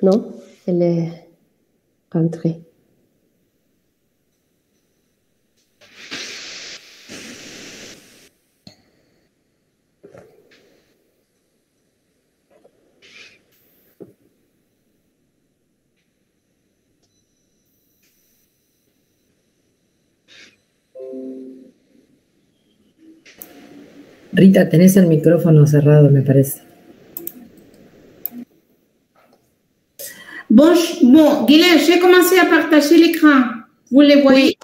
non? Elle est rentrée. Rita, tenés el micrófono cerrado, me parece. Bon, Guylaine, j'ai commencé à partager l'écran. Vous les voyez?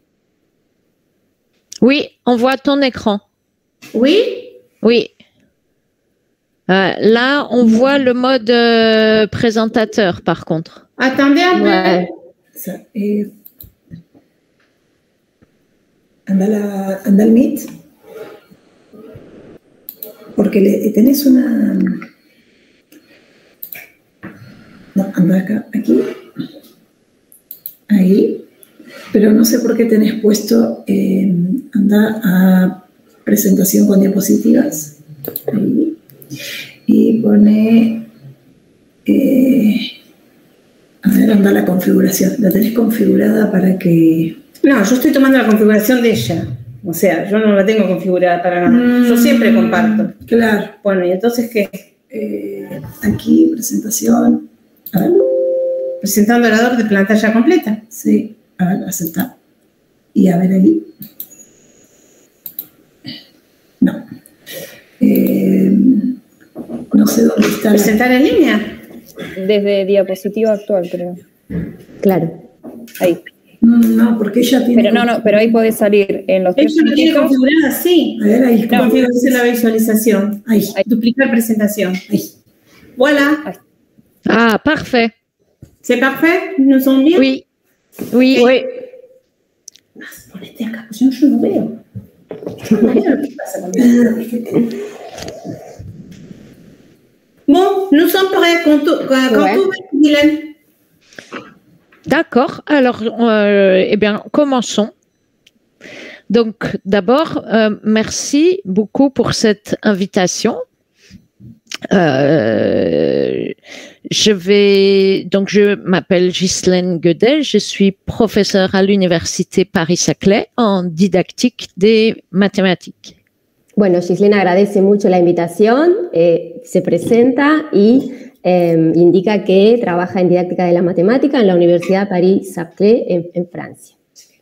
Oui, on voit ton écran. Oui? Oui. Là, on voit le mode présentateur, par contre. Attendez un peu. Anda al Meet. Porque tenés una... No, anda acá, aquí. Ahí. Pero no sé por qué tenés puesto... anda a presentación con diapositivas. Ahí. Y pone... a ver, anda la configuración. La tenés configurada para que... No, yo estoy tomando la configuración de ella. O sea, yo no la tengo configurada para nada. Yo siempre comparto. Claro. Bueno, ¿y entonces qué? Aquí, presentación. A ver. Presentando orador de pantalla completa. Sí. A ver, aceptar. Y a ver ahí. No. No sé dónde está. ¿Presentar en línea? Desde diapositiva actual, creo. Claro. Ahí. No, porque ella tiene... Pero no, pero ahí podés salir en los tres puntitos. Ella lo tiene configurada, sí. A ver, ahí. No, configuración de la visualización. Ahí. Duplicar presentación. Ahí. Voilà. Ahí. Ah, parfait. C'est parfait? Nous sommes bien? Oui. Oui. Oui. Ponete acá, pues yo no veo. ¿Qué pasa conmigo? Bon, nous sommes prêts. Quand tout va, Guylaine. D'accord. Alors, eh bien, commençons. Donc, d'abord, merci beaucoup pour cette invitation. Je m'appelle Ghislaine Guedet, je suis professeure à l'université Paris-Saclay en didactique des mathématiques. Bueno, Ghislaine agradece mucho la invitación, se presenta y indica que trabaja en didáctica de la matemática en la Universidad Paris-Saclay en Francia.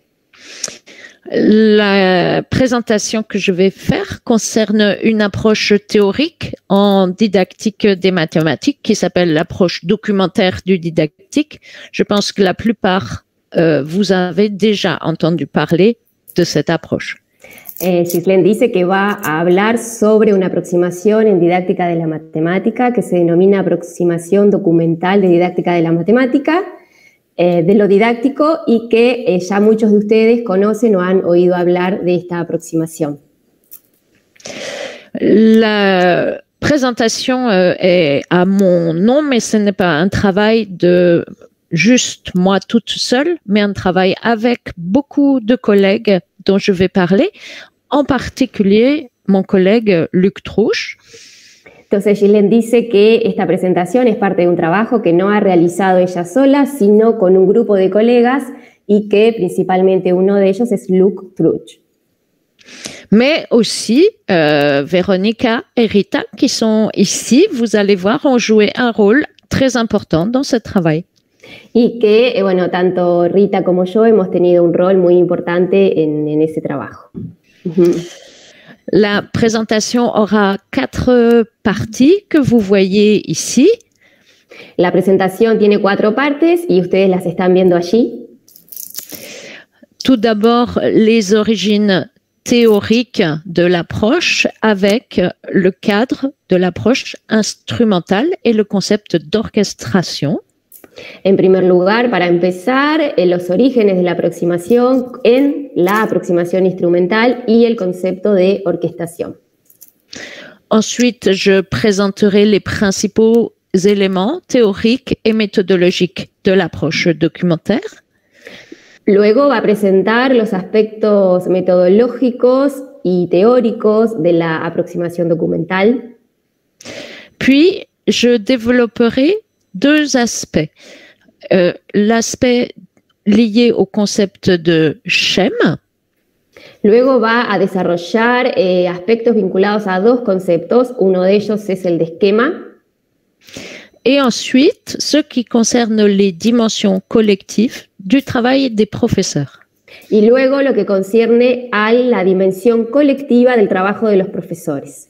La présentation que je vais faire concerne une approche théorique en didactique des mathématiques qui s'appelle l'approche documentaire du didactique. Je pense que la plupart vous avez déjà entendu parler de cette approche. Ghislaine dice que va a hablar sobre una aproximación en didáctica de la matemática que se denomina aproximación documental de didáctica de la matemática, de lo didáctico, y que ya muchos de ustedes conocen o han oído hablar de esta aproximación. La présentation est à mon nom, mais ce n'est pas un travail de juste moi toute seule, mais un travail avec beaucoup de collègues dont je vais parler, en particulier mon collègue Luc Trouche. Entonces Ghislaine dice que esta presentación es parte de un trabajo que no ha realizado ella sola, sino con un grupo de colegas, y que principalmente uno de ellos es Luc Trouche. Mais aussi Véronica et Rita qui sont ici, vous allez voir, ont joué un rôle très important dans ce travail. Y que, bueno, tanto Rita como yo hemos tenido un rol muy importante en ese trabajo. La présentation aura 4 parties que vous voyez ici. La presentación tiene 4 partes y ustedes las están viendo allí. Tout d'abord, les origines théoriques de l'approche avec le cadre de l'approche instrumentale et le concept d'orchestration. En primer lugar, para empezar, los orígenes de la aproximación en la aproximación instrumental y el concepto de orquestación. Ensuite, je présenterai les principaux éléments théoriques et méthodologiques de l'approche documentaire. Luego va a presentar los aspectos metodológicos y teóricos de la aproximación documental. Puis, je développerai deux aspects. L'aspect lié au concept de schème. Luego va a desarrollar aspectos vinculados a dos conceptos. Uno de ellos es el de esquema. Et ensuite, ce qui concerne les dimensions collectives du travail des professeurs. Y luego lo que concierne a la dimensión colectiva del trabajo de los profesores.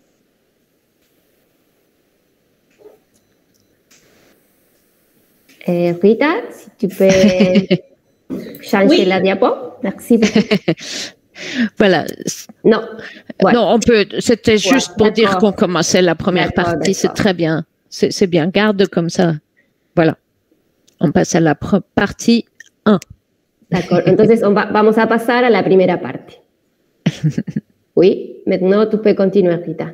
Rita, si tu peux changer la diapo. Merci. Voilà. Non. Ouais. Non, on peut. C'était juste pour dire qu'on commençait la première partie. C'est d'accord. très bien. C'est bien. Garde comme ça. Voilà. On passe à la partie 1. D'accord. Entonces, vamos a pasar a la primera parte. Oui, maintenant tu peux continuer, Rita.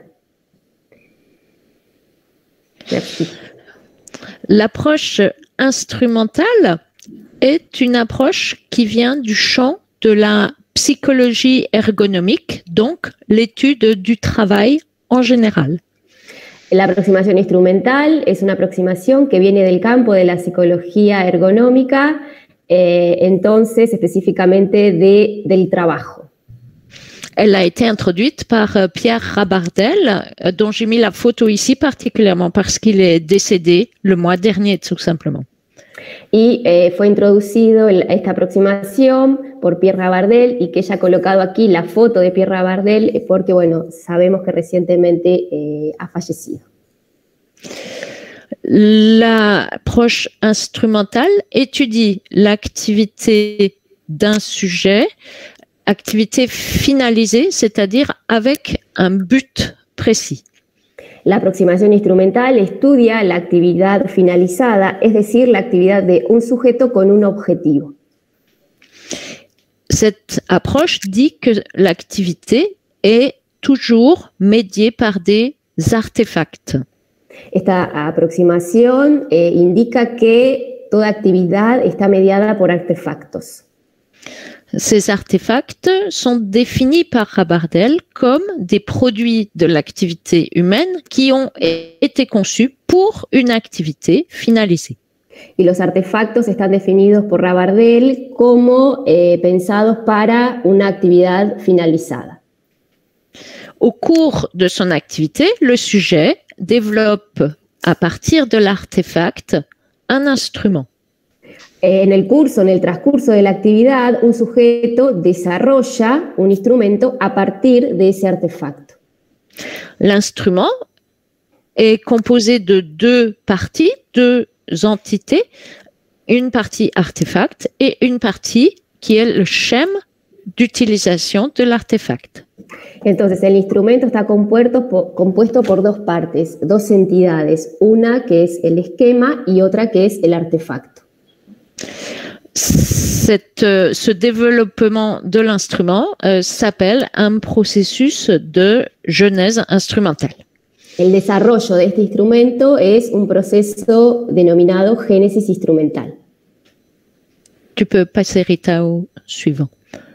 Merci. L'approche instrumentale est une approche qui vient du champ de la psychologie ergonomique, donc l'étude du travail en général. La aproximación instrumental es una aproximación que viene del campo de la psicología ergonómica, entonces específicamente del trabajo. Elle a été introduite par Pierre Rabardel, dont j'ai mis la photo ici particulièrement parce qu'il est décédé le mois dernier, tout simplement. Y fue introducido esta aproximación por Pierre Rabardel y que ella ha colocado aquí la foto de Pierre Rabardel porque, bueno, sabemos que recientemente ha fallecido. L'approche instrumentale étudie l'activité d'un sujet, activité finalisée, c'est-à-dire avec un but précis. La aproximación instrumental estudia la actividad finalizada, es decir, la actividad de un sujeto con un objetivo. Cette approche dit que l'activité est toujours médiée par des artefacts. Esta aproximación indica que toda actividad está mediada por artefactos. Ces artefacts sont définis par Rabardel comme des produits de l'activité humaine qui ont été conçus pour une activité finalisée. Y los artefactos están definidos por Rabardel como pensados para una actividad finalizada. Au cours de son activité, le sujet développe à partir de l'artefact un instrument. En el transcurso de la actividad, un sujeto desarrolla un instrumento a partir de ese artefacto. L'instrument est composé de deux parties, deux entités, une partie artefact et une partie qui est le schème d'utilisation de l'artefact. Entonces, el instrumento está compuesto por dos partes, dos entidades, una que es el esquema y otra que es el artefacto. Ce développement de l'instrument s'appelle un processus de genèse instrumentale. El desarrollo de este instrumento es un proceso denominado génesis instrumental. Tu peux passer, Rita, au suivant.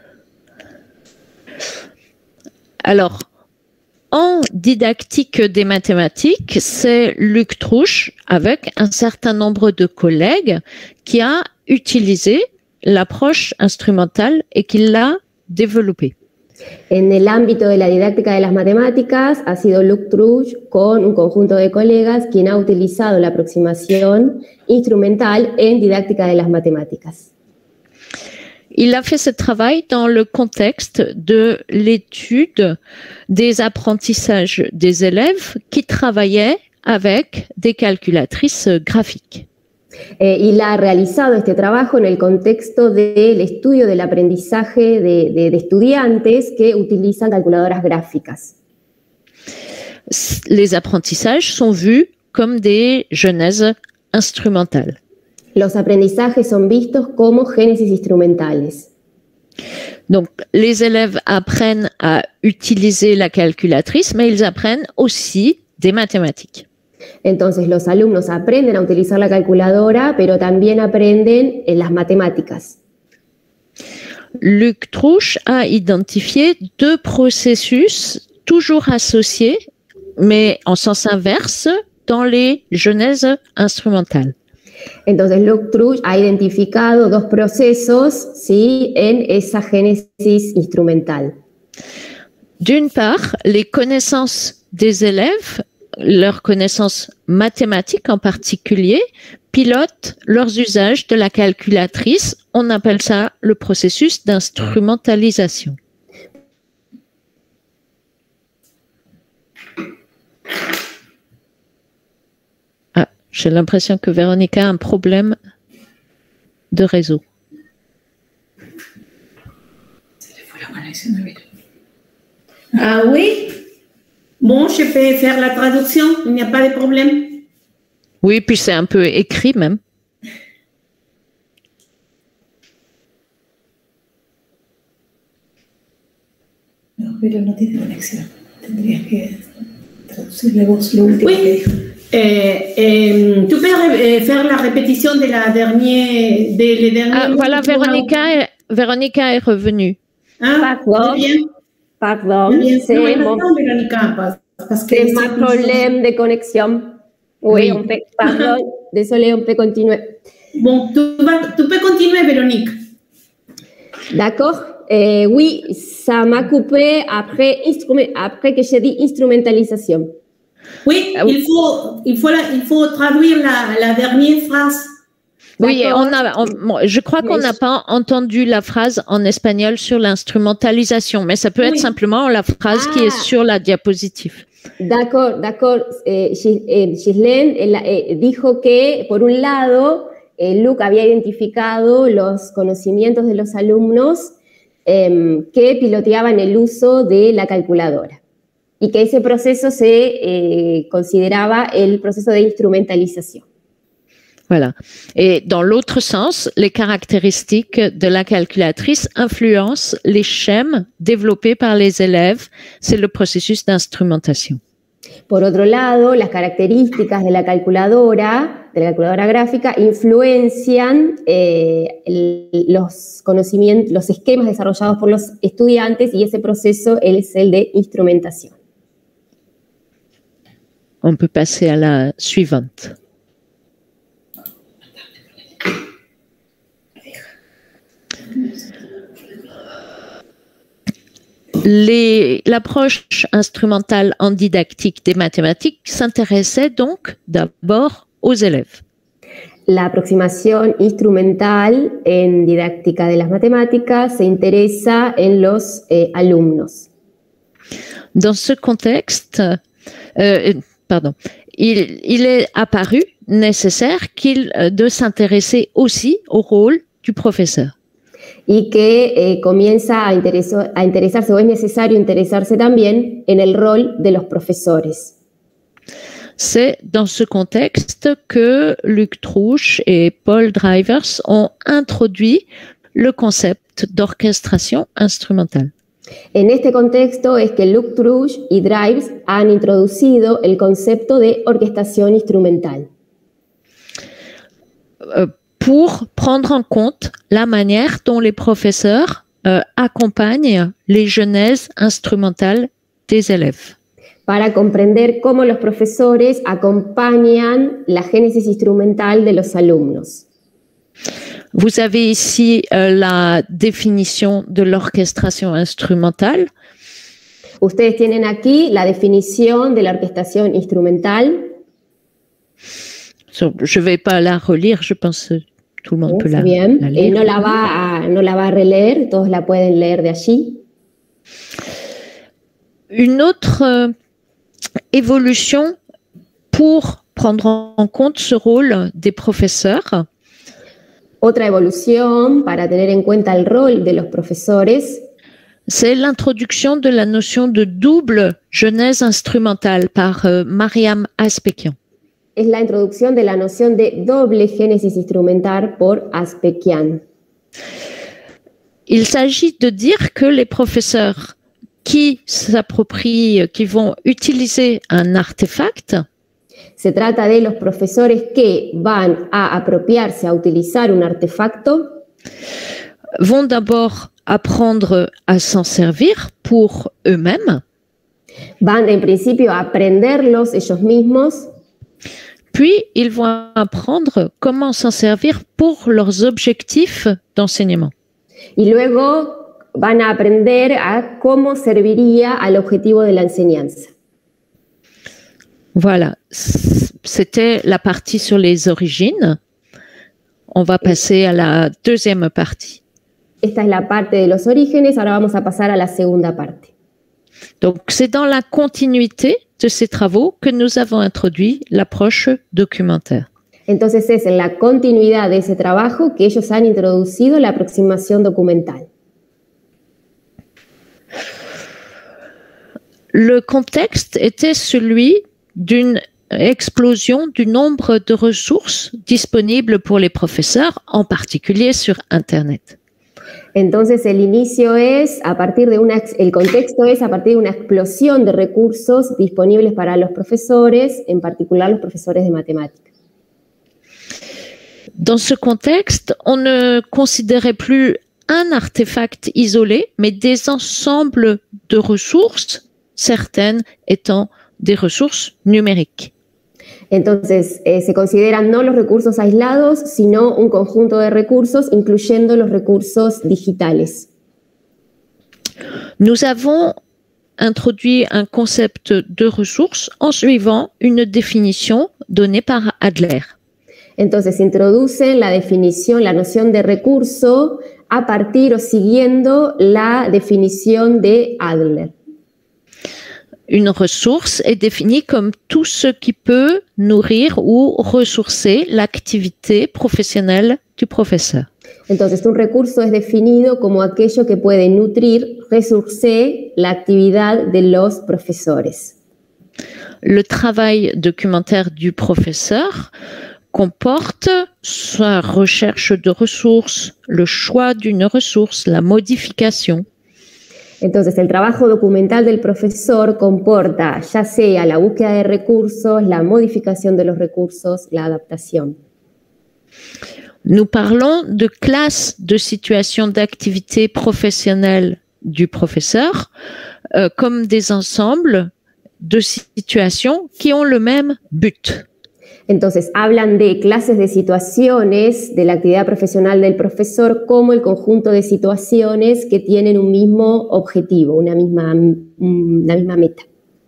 Alors, en didactique des mathématiques, c'est Luc Trouche, avec un certain nombre de collègues, qui a utilisé l'approche instrumentale et qui l'a développée. En el ámbito de la didáctica de las matemáticas ha sido Luc Trouche con un conjunto de colegas quien ha utilizado la aproximación instrumental en didáctica de las matemáticas. Il a fait ce travail dans le contexte de l'étude des apprentissages des élèves qui travaillaient avec des calculatrices graphiques. Y ha realizado este trabajo en el contexto del estudio del aprendizaje de estudiantes que utilizan calculadoras gráficas. Les apprentissages sont vus comme des genèses instrumentales. Los aprendizajes son vistos como génesis instrumentales. Donc, les élèves apprennent à utiliser la calculatrice, mais ils apprennent aussi des mathématiques. Entonces, los alumnos aprenden a utilizar la calculadora, pero también aprenden las matemáticas. Luc Trouche a identifié deux processus toujours associés, mais en sens inverse, dans les genèses instrumentales. Entonces, Luc Truch ha identificado dos procesos, ¿sí?, en esa génesis instrumental. D'une part, les connaissances des élèves, leurs connaissances mathématiques en particulier, pilotent leurs usages de la calculatrice. On appelle ça le processus d'instrumentalisation. Ah, j'ai l'impression que Véronica a un problème de réseau. Ah oui? Bon, je peux faire la traduction, il n'y a pas de problème. Oui, puis c'est un peu écrit même. No, pero no tiene conexión. Tendrías que traducirle vos lo último que dijo. Tu peux faire la répétition de la dernière, les derniers. Ah, voilà, Véronica est revenue. Ah, Pardon. bien. Pardon, Bien. c'est No, mon, non, Véronica, parce que c'est mon problème de connexion. Oui, Oui. on peut, pardon, désolé, on peut continuer. Bon, tu peux continuer, Véronique. D'accord. Oui, ça m'a coupé après que j'ai dit instrumentalisation. Oui, il faut traduire la dernière phrase. Oui, D'accord. je crois qu'on n'a pas entendu la phrase en espagnol sur l'instrumentalisation, mais ça peut être simplement la phrase qui est sur la diapositive. D'accord, d'accord. Ghislaine dijo que, por un lado, Luc había identificado los conocimientos de los alumnos que piloteaban el uso de la calculadora y que ese proceso se consideraba el proceso de instrumentalización. Voilà. Et dans l'autre sens, les caractéristiques de la calculatrice influencent les schèmes développés par les élèves. C'est le processus d'instrumentation. Por otro lado, las características de la calculadora gráfica, influencian los conocimientos, los esquemas desarrollados por los estudiantes y ese proceso es el de instrumentación. On peut passer à la suivante. L'approche instrumentale en didactique des mathématiques s'intéressait donc d'abord aux élèves. La aproximación instrumental en didáctica de las matemáticas se interesa en los alumnos. Dans ce contexte, il est apparu nécessaire de s'intéresser aussi au rôle du professeur. Y que comienza a interesarse, o es necesario interesarse también en el rol de los profesores. C'est dans ce contexte que Luc Truch et Paul Drivers ont introduit le concept d'orchestration instrumentale. En este contexto es que Luc Truch y Drivers han introducido el concepto de orquestación instrumental. Pour prendre en compte la manière dont les professeurs accompagnent les genèses instrumentales des élèves. Para comprender cómo los profesores acompañan la génesis instrumental de los alumnos. Vous avez ici la définition de l'orchestration instrumentale. Ustedes tienen aquí la definición de la orquestación instrumental. Je ne vais pas la relire, je pense que tout le monde peut la lire. No la va a releer, todos la pueden leer de allí. Une autre évolution pour prendre en compte ce rôle des professeurs. Otra evolución para tener en cuenta el rol de los profesores. C'est l'introduction de la notion de double genèse instrumentale par Mariam Aspekian. Es la introducción de la noción de doble génesis instrumental por Aspekian. Il s'agit de dire que les professeurs qui vont utiliser un artefact. Se trata de los profesores que van a apropiarse, a utilizar un artefacto. Vont d'abord apprendre à s'en servir pour eux-mêmes. Van en principio a aprenderlos ellos mismos. Puis, ils vont apprendre comment s'en servir pour leurs objectifs d'enseignement. Y luego van a aprender a cómo serviría al objetivo de la enseñanza. Voilà, c'était la partie sur les origines. On va passer à la deuxième partie. Esta es la parte de los orígenes, ahora vamos a pasar a la segunda parte. Donc, c'est dans la continuité de ces travaux que nous avons introduit l'approche documentaire. Entonces es en la continuidad de ese trabajo que ellos han introducido la aproximación documental. Le contexte était celui d'une explosion du nombre de ressources disponibles pour les professeurs, en particulier sur Internet. Entonces el inicio es el contexto es a partir de una explosión de recursos disponibles para los profesores, en particular los profesores de matemáticas. Dans ce contexte, on ne considérait plus un artefact isolé, mais des ensembles de ressources, certaines étant des ressources numériques. Entonces, se consideran no los recursos aislados, sino un conjunto de recursos, incluyendo los recursos digitales. Nous avons introduit un concept de ressources en suivant une définition donnée par Adler. Entonces, introducen la definición, la noción de recurso a partir o siguiendo la definición de Adler. Une ressource est définie comme tout ce qui peut nourrir ou ressourcer l'activité professionnelle du professeur. Entonces, un recurso es definido como aquello que puede nutrir, ressourcer la actividad de los profesores. Le travail documentaire du professeur comporte sa recherche de ressources, le choix d'une ressource, la modification. Entonces, el trabajo documental del profesor comporta ya sea la búsqueda de recursos, la modificación de los recursos, la adaptación. Nous parlons de classes de situation d'activité professionnelle du professeur comme des ensembles de situations qui ont le même but. Entonces, hablan de clases de situaciones de la actividad profesional del profesor como el conjunto de situaciones que tienen un mismo objetivo, una misma meta.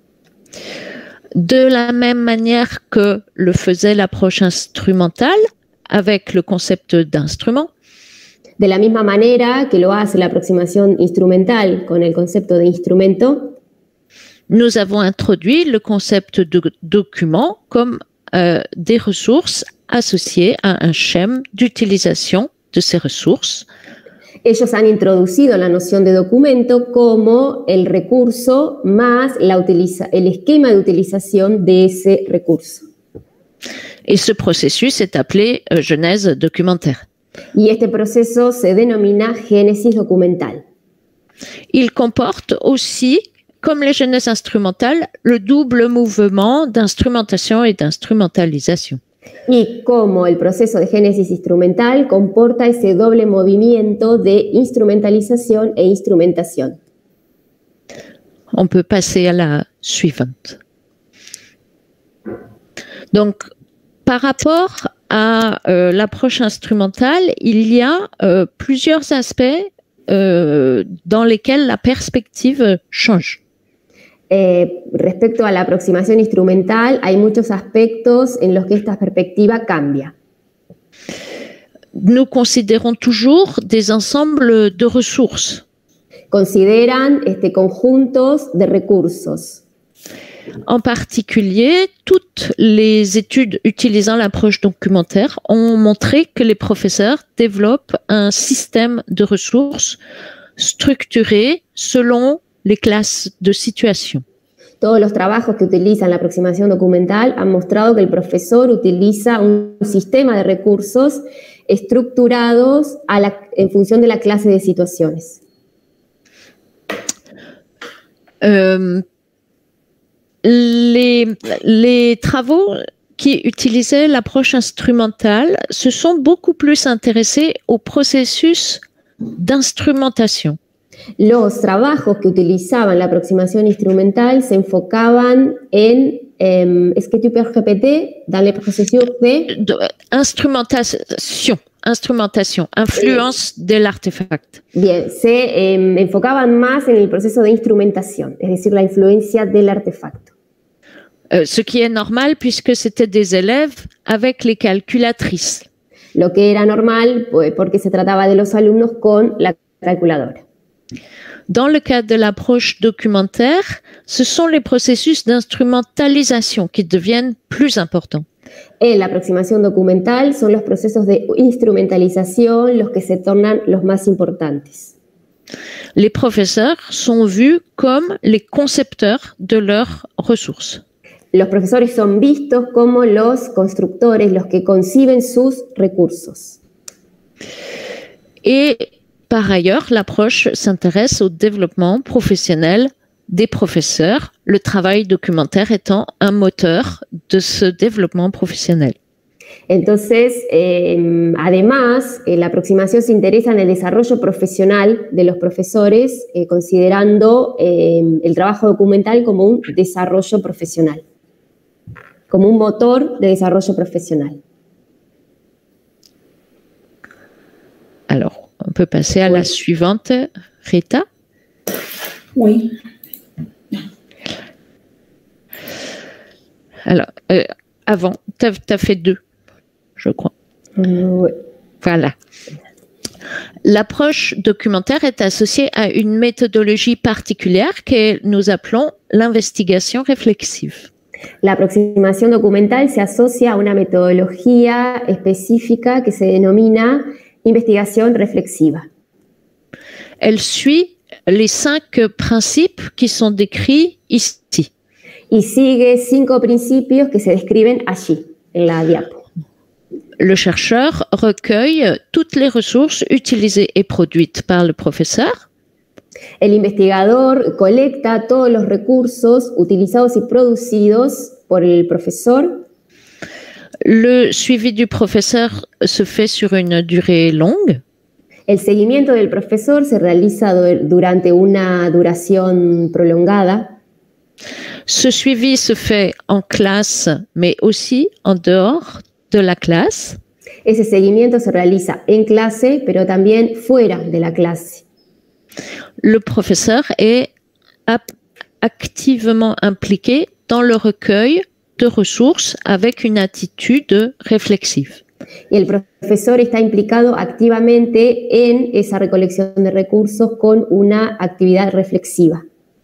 De la même manière que le faisait l'approche instrumentale avec le concept d'instrument. De la misma manera que lo hace la aproximación instrumental con el concepto de instrumento. Nous avons introduit le concept de document comme des ressources associées à un schème d'utilisation de ces ressources. Ellos han introducido la noción de documento como el recurso más el esquema de utilización de ese recurso. Et ce processus est appelé genèse documentaire. Y este proceso se denomina génesis documental. Il comporte aussi, comme les genèses instrumentales, le double mouvement d'instrumentation et d'instrumentalisation. Y como el proceso de génesis instrumental comporta ese doble movimiento de instrumentalización e instrumentación. On peut passer à la suivante. Donc, par rapport à l'approche instrumentale, il y a plusieurs aspects dans lesquels la perspective change. Respecto a la aproximación instrumental, hay muchos aspectos en los que esta perspectiva cambia. Nous considérons toujours des ensembles de ressources. Consideran conjuntos de recursos. En particulier, toutes les études utilisant l'approche documentaire ont montré que les professeurs développent un système de ressources structuré selon les classes de situation. Todos los trabajos que utilizan la aproximación documental han mostrado que el profesor utiliza un sistema de recursos estructurados en función de la clase de situaciones. Les travaux qui utilisaient l'approche instrumentale se sont beaucoup plus intéressés au processus d'instrumentation. Los trabajos que utilizaban la aproximación instrumental se enfocaban en est-ce que tu peux répéter dans les processus de instrumentation, influence de l'artefact. Bien, se enfocaban más en el proceso de instrumentación, es decir, la influencia del artefacto. Ce qui est normal puisque c'était des élèves avec les calculatrices. Lo que era normal porque se trataba de los alumnos con la calculadora. Dans le cas de l'approche documentaire, ce sont les processus d'instrumentalisation qui deviennent plus importants. En la aproximación documental son los procesos de instrumentalización los que se tornan los más importantes. Les professeurs sont vus comme les concepteurs de leurs ressources. Los profesores son vistos como los constructores, los que conciben sus recursos. Et par ailleurs, l'approche s'intéresse au développement professionnel des professeurs, le travail documentaire étant un moteur de ce développement professionnel. Entonces, además, la aproximación se interesa en el desarrollo profesional de los profesores, considerando el trabajo documental como un desarrollo profesional, como un motor de desarrollo profesional. Alors, on peut passer à la suivante, Rita. Oui. Alors, avant, tu as fait 2, je crois. Oui. Voilà. L'approche documentaire est associée à une méthodologie particulière que nous appelons l'investigation réflexive. La aproximación documental se asocia a una metodología específica que se denomina investigación reflexiva. Elle suit les 5 principes qui sont décrits ici. Y sigue 5 principios que se describen allí, en la diapo. Le chercheur recueille toutes les ressources utilisées et produites par le professeur. El investigador colecta todos los recursos utilizados y producidos por el profesor. Le suivi du professeur se fait sur une durée longue. El seguimiento del profesor se realiza durante una duración prolongada. Ce suivi se fait en classe, mais aussi en dehors de la classe. Ese seguimiento se realiza en clase, pero también fuera de la clase. Le professeur est activement impliqué dans le recueil de ressources avec une attitude réflexive. Y el profesor está implicado activamente en esa recolección de recursos con una actividad reflexiva.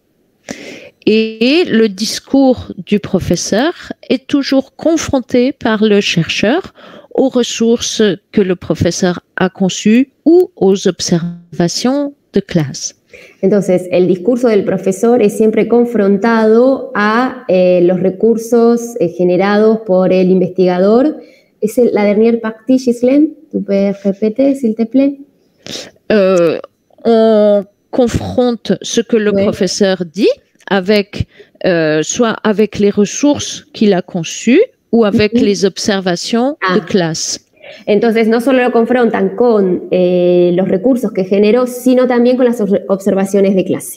Et le discours du professeur est toujours confronté par le chercheur aux ressources que le professeur a conçues ou aux observations de classe. Entonces, el discurso del profesor es siempre confrontado a los recursos generados por el investigador. Es la dernière partie, Ghislaine? Tu peux répéter, s'il te plaît? On confronte ce que le professeur dit avec, soit avec les ressources qu'il a conçues ou avec les observations de classe. Entonces, no solo lo confrontan con los recursos que generó, sino también con las observaciones de clase.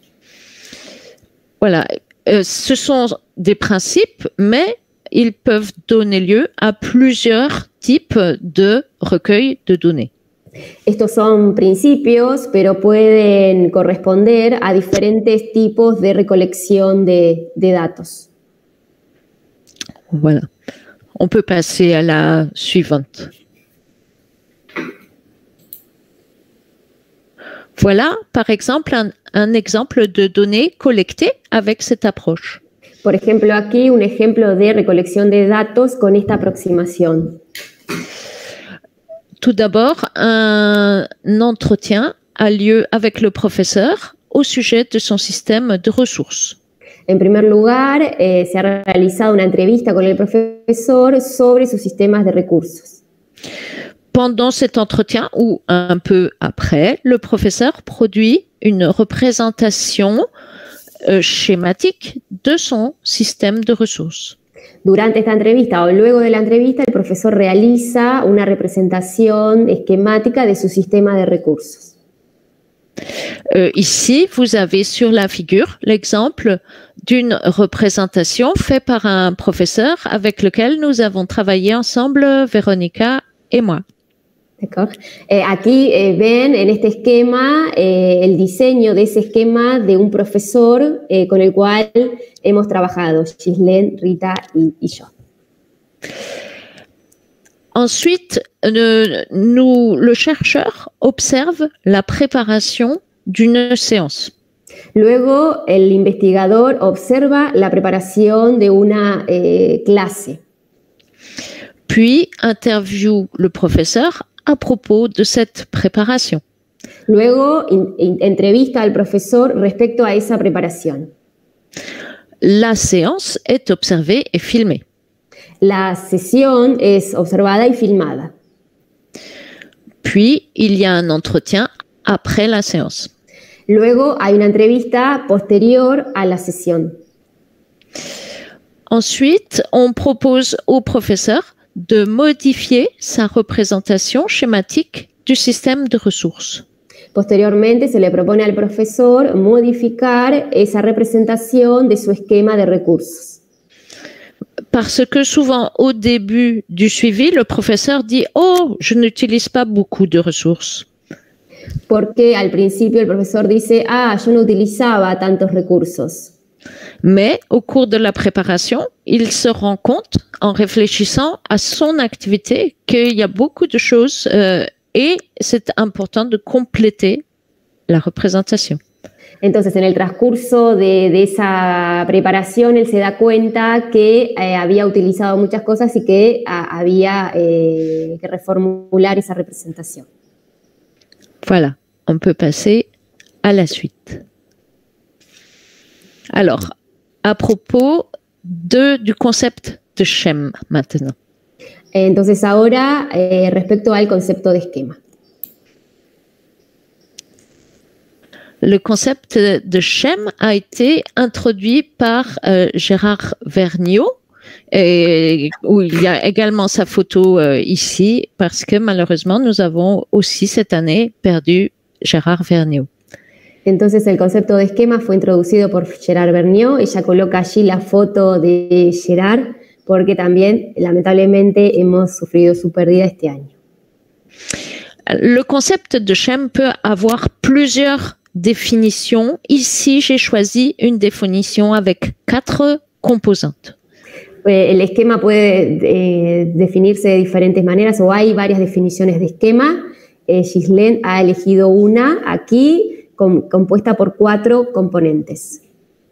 Voilà, ce sont des principes, mais ils peuvent donner lieu à plusieurs types de recueil de données. Estos son principios, pero pueden corresponder a diferentes tipos de recolección de datos. Voilà. On peut passer à la suivante. Voilà, par exemple, un exemple de données collectées avec cette approche. Por ejemplo, aquí un ejemplo de recolección de datos con esta aproximación. Tout d'abord, un entretien a lieu avec le professeur au sujet de son système de ressources. En primer lugar, se ha realizado una entrevista con el profesor sobre sus sistemas de recursos. Pendant cet entretien ou un peu après, le professeur produit une représentation schématique de son système de ressources. Durante esta entrevista o luego de la entrevista, el profesor realiza una representación esquemática de su sistema de recursos. Ici, vous avez sur la figure l'exemple d'une représentation faite par un professeur avec lequel nous avons travaillé ensemble, Véronica et moi. D'accord. Aquí ven en este esquema el diseño de ese esquema de un profesor con el cual hemos trabajado, Ghislaine, Rita y yo. Ensuite, le chercheur observe la préparation d'une séance. Luego, el investigador observa la preparación de una clase. Puis, interviewe le professeur à propos de cette préparation. Luego, entrevista al profesor respecto a esa preparación. La séance est observée et filmée. La sesión es observada y filmada. Puis, il y a un entretien après la séance. Luego hay una entrevista posterior a la sesión. Ensuite, on propose au professeur de modifier sa représentation schématique du système de ressources. Posteriormente se le propone al profesor modificar esa representación de su esquema de recursos. Parce que souvent, au début du suivi, le professeur dit « Oh, je n'utilise pas beaucoup de ressources ». Porque al principio el profesor dice, yo no utilizaba tantos recursos. Mais au cours de la préparation, il se rend compte, en réfléchissant à son activité, qu'il y a beaucoup de choses et c'est important de compléter la représentation. Entonces, en el transcurso de esa preparación, él se da cuenta que había utilizado muchas cosas y que había que reformular esa representación. Voilà, on peut passer à la suite. Alors, à propos du concept de schème maintenant. Entonces, ahora, respecto al concepto de esquema. Le concept de schème a été introduit par Gérard Vergniaud, où il y a également sa photo ici, parce que malheureusement, nous avons aussi cette année perdu Gérard Vergniaud. Entonces, el concepto de esquema fue introducido por Gérard Vergniaud. Ella coloca allí la foto de Gérard, porque también, lamentablemente, hemos sufrido su pérdida este año. Le concept de schème peut avoir plusieurs définitions. Ici, j'ai choisi une définition avec 4 composantes. El esquema puede definirse de diferentes maneras o hay varias definiciones de esquema. Ghislaine ha elegido una aquí compuesta por 4 componentes.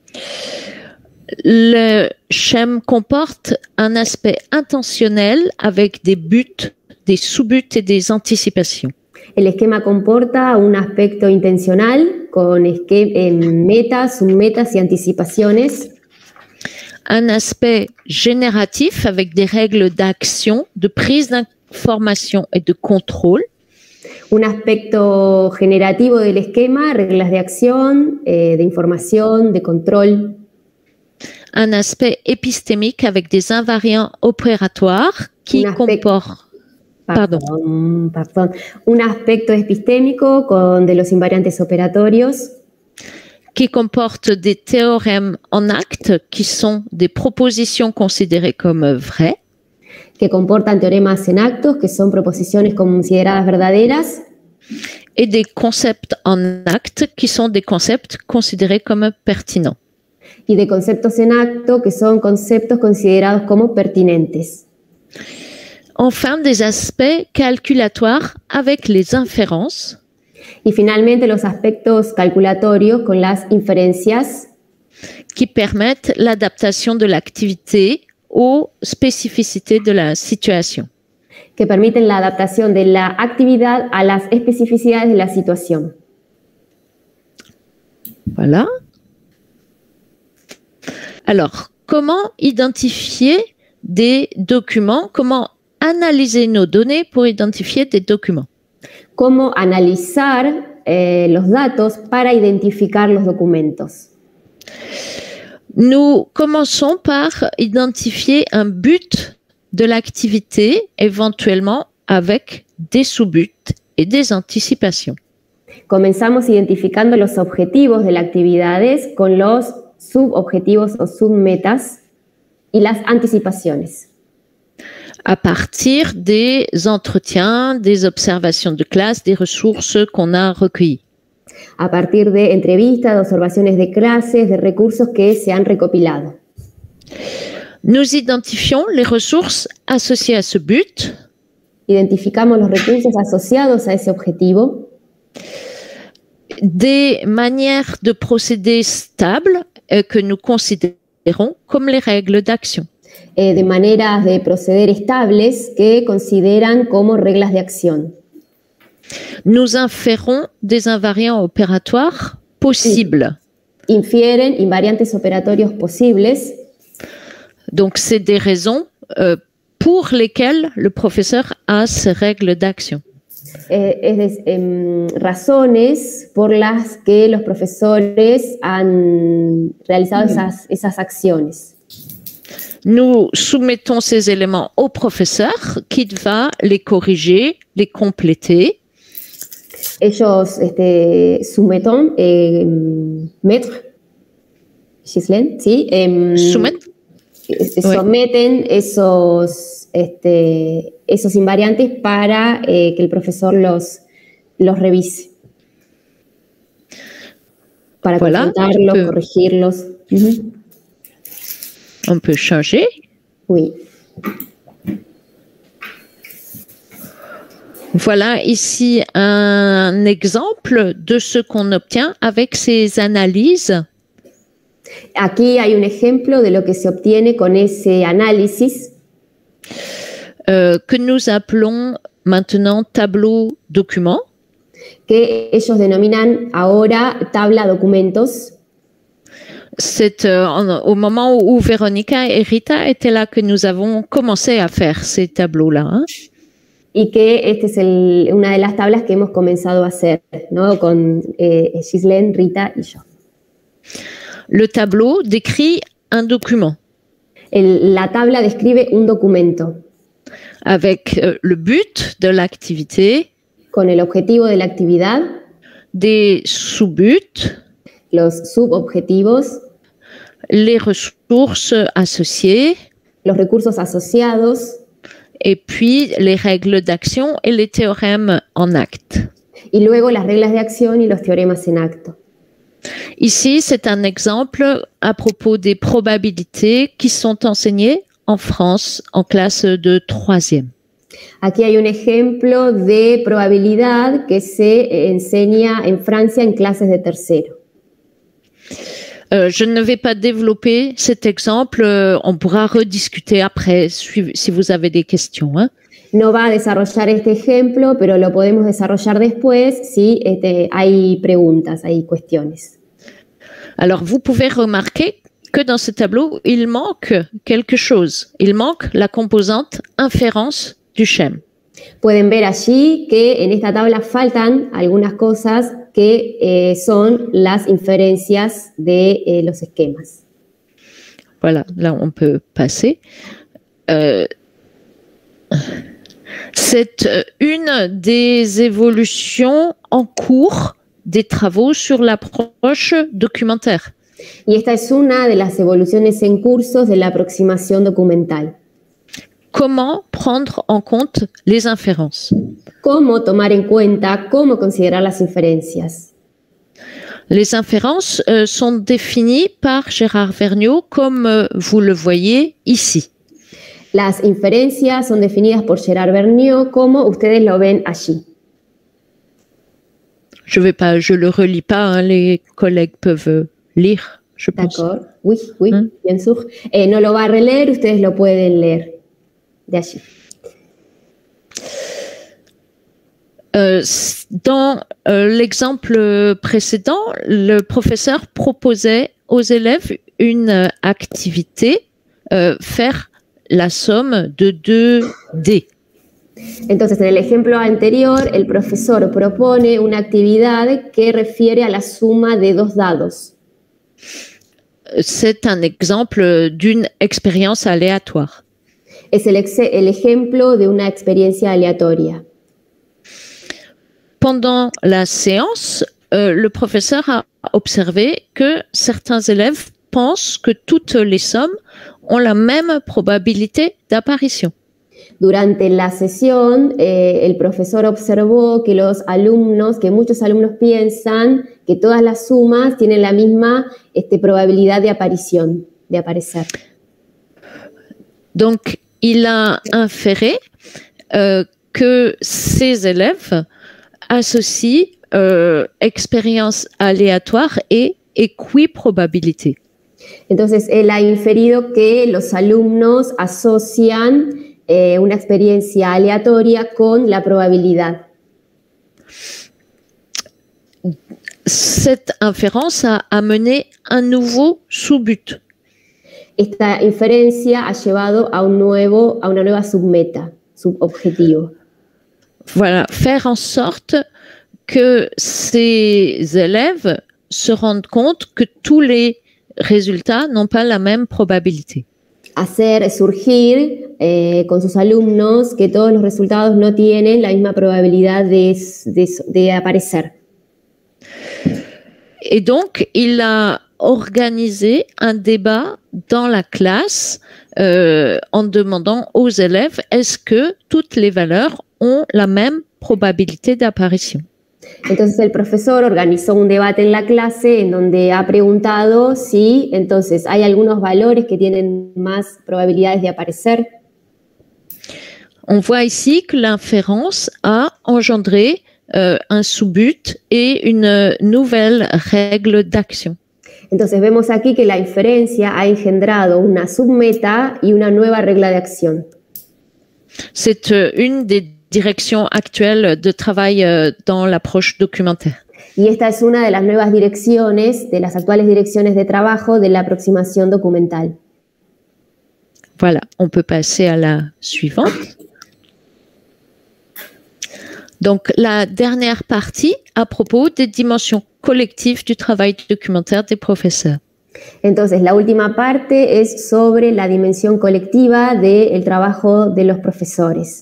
Le schème comporte un aspect intentionnel avec des buts, des sous-buts et des anticipations. El esquema comporta un aspecto intencional con metas, submetas y anticipaciones. Un aspect génératif avec des règles d'action, de prise d'information et de contrôle. Un aspecto generativo del esquema, reglas de acción, de información, de control. Un aspect épistémique avec des invariants opératoires qui comportent... Pardon. Un aspecto epistémico de los invariantes operatorios. Qui comporte des théorèmes en acte, qui sont des propositions considérées comme vraies. Que comportan teoremas en actos, que son proposiciones consideradas verdaderas. Et des concepts en acte, qui sont des concepts considérés comme pertinents. Y de conceptos en acto, que son conceptos considerados como pertinentes. Enfin, des aspects calculatoires avec les inférences. Y finalmente los aspectos calculatorios con las inferencias. Qui permettent l'adaptation de l'activité aux spécificités de la situation. Que permiten la adaptación de la actividad a las especificidades de la situación. Voilà. Alors, comment identifier des documents? Comment analyser nos données pour identifier des documents? Cómo analizar los datos para identificar los documentos. Nous commençons par identifier un but de l'activité, éventuellement avec des sous-buts et des anticipations. Comenzamos identificando los objetivos de las actividades con los subobjetivos o submetas y las anticipaciones. À partir des entretiens, des observations de classe, des ressources qu'on a recueillies. A partir de entrevistas, de observaciones de clases, de recursos que se han recopilado. Nous identifions les ressources associées à ce but. Identificamos los recursos asociados a ese objetivo. Des manières de procéder stables que nous considérons comme les règles d'action. De maneras de proceder estables que consideran como reglas de acción. Nous inférons des invariants opératoires possibles. Infieren invariantes operatorios posibles. Donc, c'est des raisons pour lesquelles le professeur a ces règles d'action. Razones por las que los profesores han realizado esas acciones. Nous soumettons ces éléments au professeur qui va les corriger, les compléter. Ellos soumettent, maître, Ghislaine, ¿sí? Someten esos invariantes para que el profesor los revise. Para confrontarlos, corregirlos. On peut changer. Oui. Voilà ici un exemple de ce qu'on obtient avec ces analyses. Aquí hay un ejemplo de lo que se obtiene con ese análisis. Que nous appelons maintenant tableau document. Que ellos denominan ahora tabla documentos. C'est au moment où Véronica et Rita étaient là que nous avons commencé à faire ces tableaux-là. Hein? Y que esta es una de las tablas que hemos comenzado a hacer, ¿no? Con Ghislaine, Rita y yo. Le tableau décrit un document. La tabla describe un documento. Avec le but de l'activité. Con el objetivo de la actividad. Des sous-buts. Los subobjetivos. Les ressources associées. Los recursos asociados. Et puis les règles d'action et les théorèmes en acte. Y luego las reglas de acción y los teoremas en acto. Ici, c'est un exemple à propos des probabilités qui sont enseignées en France en classe de 3e. Aquí hay un ejemplo de probabilidad que se enseña en Francia en clases de tercero. Je ne vais pas développer cet exemple, on pourra rediscuter après si vous avez des questions. Hein. No va a desarrollar este ejemplo, pero lo podemos desarrollar después si hay preguntas, hay cuestiones. Alors, vous pouvez remarquer que dans ce tableau, il manque quelque chose. Il manque la composante inférence du schème. Pueden ver allí que en esta tabla faltan algunas cosas que son las inferencias de los esquemas. Voilà, là on peut passer. C'est une des évolutions en cours des travaux sur l'approche documentaire. Y esta es una de las evoluciones en cursos de la aproximación documental. Comment prendre en compte les inférences? Cómo tomar en cuenta, cómo considerar las inferencias. Les inférences sont définies par Gérard Vergniaud comme vous le voyez ici. Las inferencias son definidas por Gérard Vergniaud como ustedes lo ven allí. Je le relis pas, hein, les collègues peuvent lire, je pense. D'accord, oui, bien sûr. No lo va a releer, ustedes lo pueden leer de allí. Dans l'exemple précédent, le professeur proposait aux élèves une activité, faire la somme de 2D. Entonces, en el ejemplo anterior, el profesor propone una actividad que refiere a la suma de dos dados. C'est un exemple d'une expérience aléatoire. Es el ejemplo de una experiencia aleatoria. pendant la séance, le professeur a observé que certains élèves pensent que toutes les sommes ont la même probabilité d'apparition. Durante la sesión, el profesor observó que muchos alumnos piensan que todas las sumas tienen la misma probabilidad de aparición, de aparecer. Donc, il a inféré que ces élèves associent expérience aléatoire et équiprobabilité. Entonces, él ha inferido que los alumnos asocian una experiencia aleatoria con la probabilidad. Cette inférence a amené un nouveau sous-but. Esta inferencia ha llevado a una nueva submeta, subobjetivo. Voilà, faire en sorte que ces élèves se rendent compte que tous les résultats n'ont pas la même probabilité. Hacer surgir con sus alumnos que todos los resultados no tienen la misma probabilidad de aparecer. Et donc, il a organisé un débat dans la classe en demandant aux élèves est-ce que toutes les valeurs ont la même probabilité d'apparition. Entonces el profesor organizó un debate en la clase en donde ha preguntado si entonces hay algunos valores que tienen más probabilidades de aparecer. On voit ici que l'inférence a engendré un sous-but et une nouvelle règle d'action. Entonces vemos aquí que la inferencia ha engendrado una submeta y una nueva regla de acción. C'est une des directions actuelles de travail dans l'approche documentaire. Y esta es una de las nuevas direcciones, de las actuales direcciones de trabajo de la aproximación documental. Voilà, on peut passer à la suivante. Donc, la dernière partie à propos des dimensions collectives du travail documentaire des professeurs. Entonces, la última parte es sobre la dimensión colectiva del trabajo de los profesores.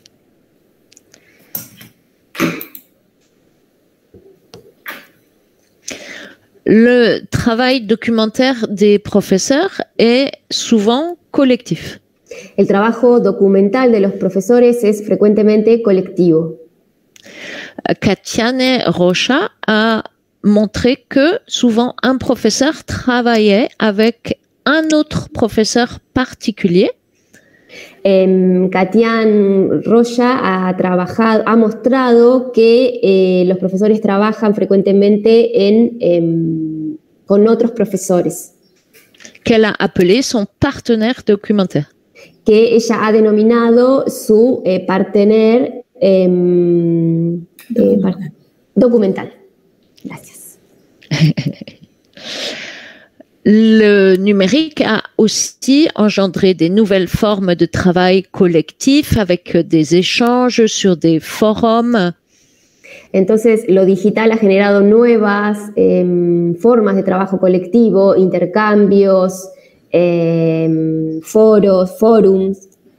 Le travail documentaire des professeurs est souvent collectif. El trabajo documental de los profesores es frecuentemente colectivo. Katiane Rocha a montré que souvent un professeur travaillait avec un autre professeur particulier. Katiane Rocha ha mostrado que los profesores trabajan frecuentemente con otros profesores. Qu'elle a appelé son partenaire documentaire. Que ella ha denominado su partener documental. Gracias. Le numérique a aussi engendré des nouvelles formes de travail collectif avec des échanges sur des forums. Entonces, lo digital ha generado nuevas formas de trabajo colectivo, intercambios, forums.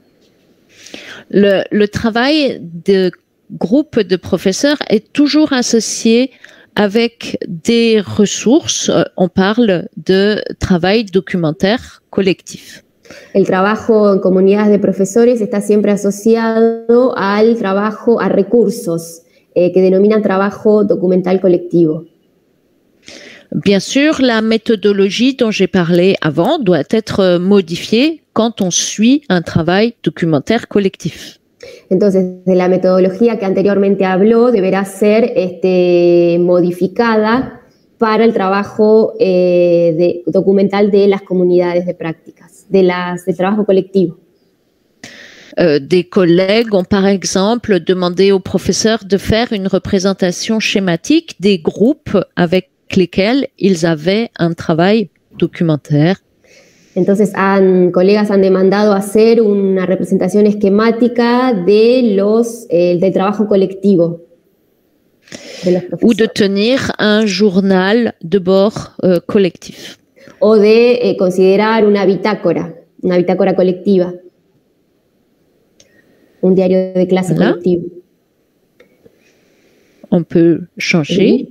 Le travail de groupe de professeurs est toujours associé avec des ressources. On parle de travail documentaire collectif. El trabajo en comunidades de profesores está siempre asociado al trabajo, a recursos que denominan trabajo documental colectivo. Bien sûr, la méthodologie dont j'ai parlé avant doit être modifiée quand on suit un travail documentaire collectif. Entonces, la metodología que anteriormente habló deberá ser modificada para el trabajo documental de las comunidades de prácticas, del trabajo colectivo. Des collègues ont par exemple demandé aux professeurs de faire une représentation schématique des groupes avec lesquels ils avaient un travail documentaire. Entonces, colegas han demandado hacer una representación esquemática del trabajo colectivo. Ou de tenir un journal de bord collectif. O de considerar una bitácora colectiva. Un diario de clase colectivo. On peut changer.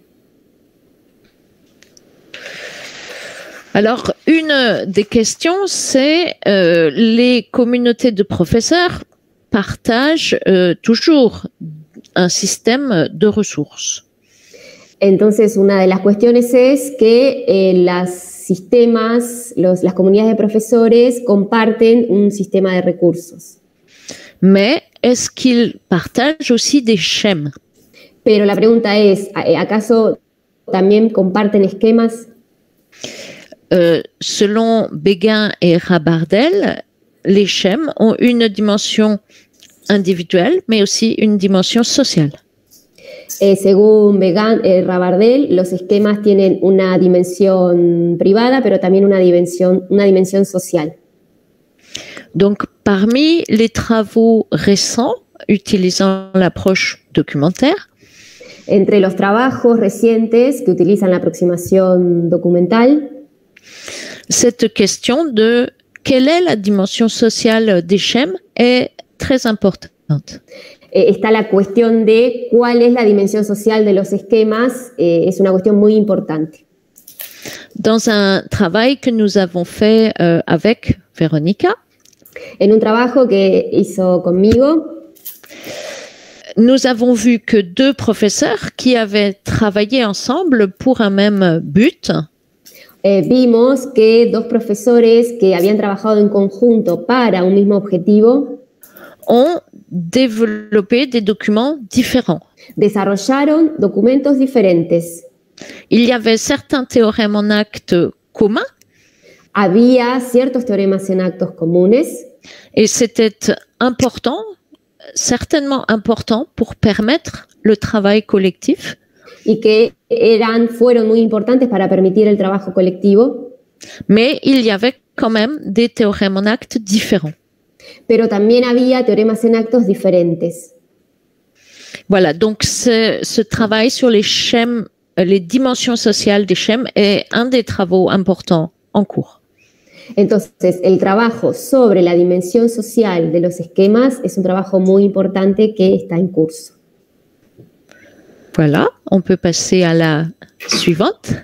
Alors, une des questions, c'est les communautés de professeurs partagent toujours un système de ressources. Entonces, una de las cuestiones es que los sistemas, las comunidades de profesores comparten un sistema de recursos. Mais est-ce qu'ils partagent aussi des schèmes? Pero la pregunta es, ¿acaso también comparten esquemas? Selon Béguin et Rabardel, les schèmes ont une dimension individuelle, mais aussi une dimension sociale. Según Béguin et Rabardel, los esquemas tienen una dimensión privada, pero también una dimensión social. Donc, parmi les travaux récents utilisant l'approche documentaire, entre los trabajos recientes que utilizan la aproximación documental, cette question de quelle est la dimension sociale des schèmes est très importante. Está la cuestión de cuál es la dimensión social de los esquemas, es una cuestión muy importante. Dans un travail que nous avons fait avec Véronica, en un trabajo que hizo conmigo, nous avons vu que deux professeurs qui avaient travaillé ensemble pour un même but, vimos que dos profesores que habían trabajado en conjunto para un mismo objetivo ont développé des documents différents. Desarrollaron documentos diferentes. Il y avait certains théorèmes en actes communs. Había ciertos teoremas en actos comunes. Et c'était important, certainement important pour permettre le travail collectif. Y que fueron muy importantes para permitir el trabajo colectivo. Mais il y avait quand même des théorèmes en actes différents. Pero también había teoremas en actos diferentes. Voilà, donc ce travail sur les schèmes, les dimensions sociales des schèmes est un des travaux importants en cours. Entonces, el trabajo sobre la dimensión social de los esquemas es un trabajo muy importante que está en curso. Voilà, on peut passer à la suivante.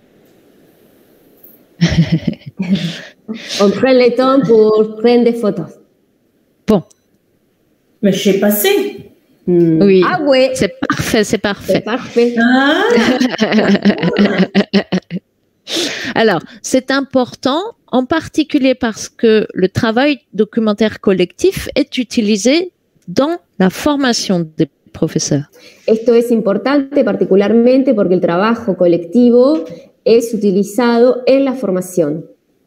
On prend le temps pour prendre des photos. Bon. Mais je sais passer. Oui. Ah ouais. C'est parfait, c'est parfait. C'est parfait. Ah. Alors, c'est important, en particulier parce que le travail documentaire collectif est utilisé dans la formation des profesores. Esto es importante particularmente porque el trabajo colectivo es utilizado en la formación.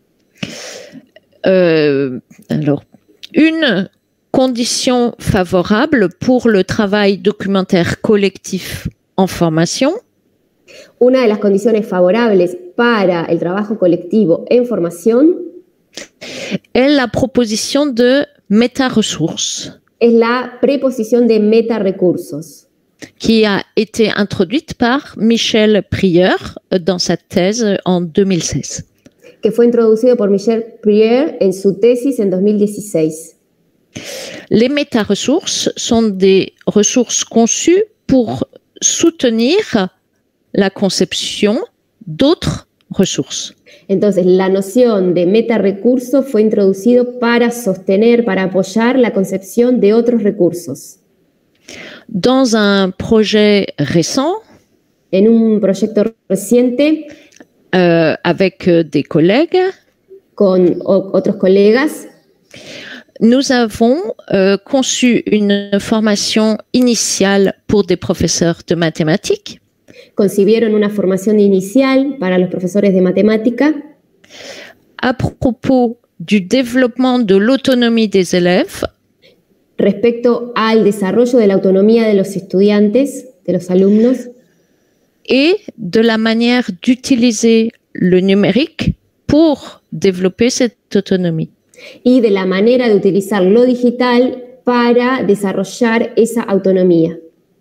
Alors, une condition favorable pour le travail documentaire collectif en formation. Una de las condiciones favorables para el trabajo colectivo en formación est la proposition de méta-ressources. Es la preposición de meta-recursos. Qui a été introduite par Michel Prieur dans sa thèse en 2016. Que fue introducido por Michel Prieur en su tesis en 2016. Les méta-ressources sont des ressources conçues pour soutenir la conception d'autres ressources. Entonces, la noción de meta-recurso fue introducido para sostener, para apoyar la concepción de otros recursos. Dans un projet récent, en un proyecto reciente, avec des collègues, con otros colegas, nous avons conçu une formation initiale pour des professeurs de mathématiques. Concibieron una formación inicial para los profesores de matemática à propos du développement de l'autonomie des élèves respecto al desarrollo de la autonomía de los estudiantes, de los alumnos, et de la manière d'utiliser le numérique pour développer cette autonomie. Y de la manera de utilizar lo digital para desarrollar esa autonomía.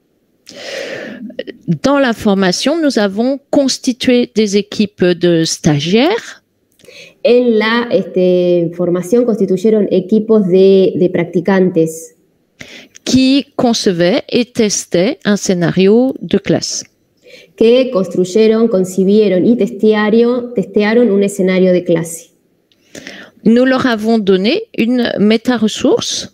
Dans la formation, nous avons constitué des équipes de stagiaires. En la formación constituyeron equipos de practicantes. qui concevaient et testaient un scénario de classe. que construyeron, concibieron y testearon un escenario de clase. Nous leur avons donné une méta-ressource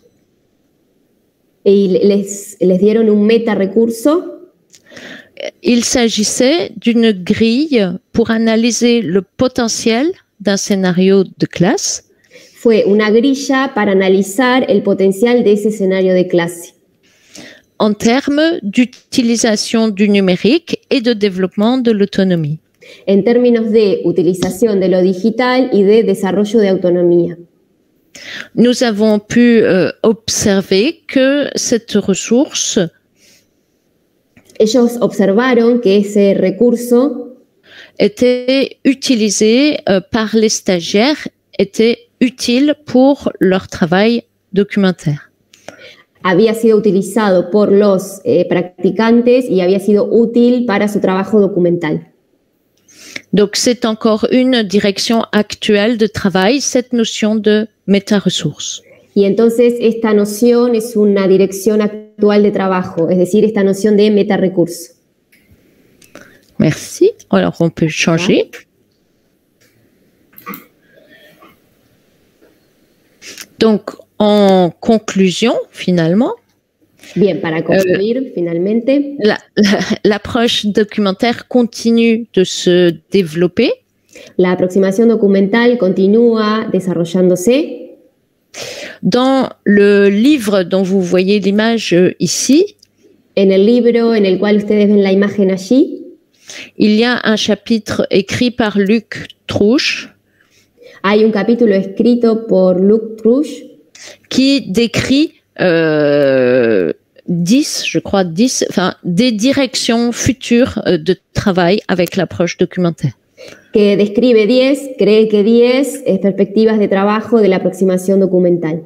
Y les dieron un meta recurso. Il s'agissait d'une grille pour analyser le potentiel d'un scénario de classe Fue una grilla para analizar el potencial de ese escenario de clase en termes d'utilisation du numérique et de développement de l'autonomie. en términos de utilización de lo digital y de desarrollo de autonomía. Nous avons pu observer que cette ressource Ellos observaron que ese recurso était utilisé par les stagiaires, était utile pour leur travail documentaire. había sido utilizado por los practicantes y había sido útil para su trabajo documental. Donc c'est encore une direction actuelle de travail, cette notion de méta-ressources. Y entonces esta noción es una dirección actual de trabajo, es decir, esta noción de meta-recurso. Merci. Alors on peut changer. Donc en conclusion, finalement, Bien, para concluir, finalmente, l'approche documentaire continue de se développer. la aproximación documental continúa desarrollándose. Dans le livre dont vous voyez l'image ici, En el libro en el cual ustedes ven la imagen allí, il y a un chapitre écrit par Luc Trouche hay un capítulo escrito por Luc Trouche qui décrit 10, enfin, des directions futures de travail avec l'approche documentaire. que describe 10, cree que 10 perspectivas de trabajo de la aproximación documental.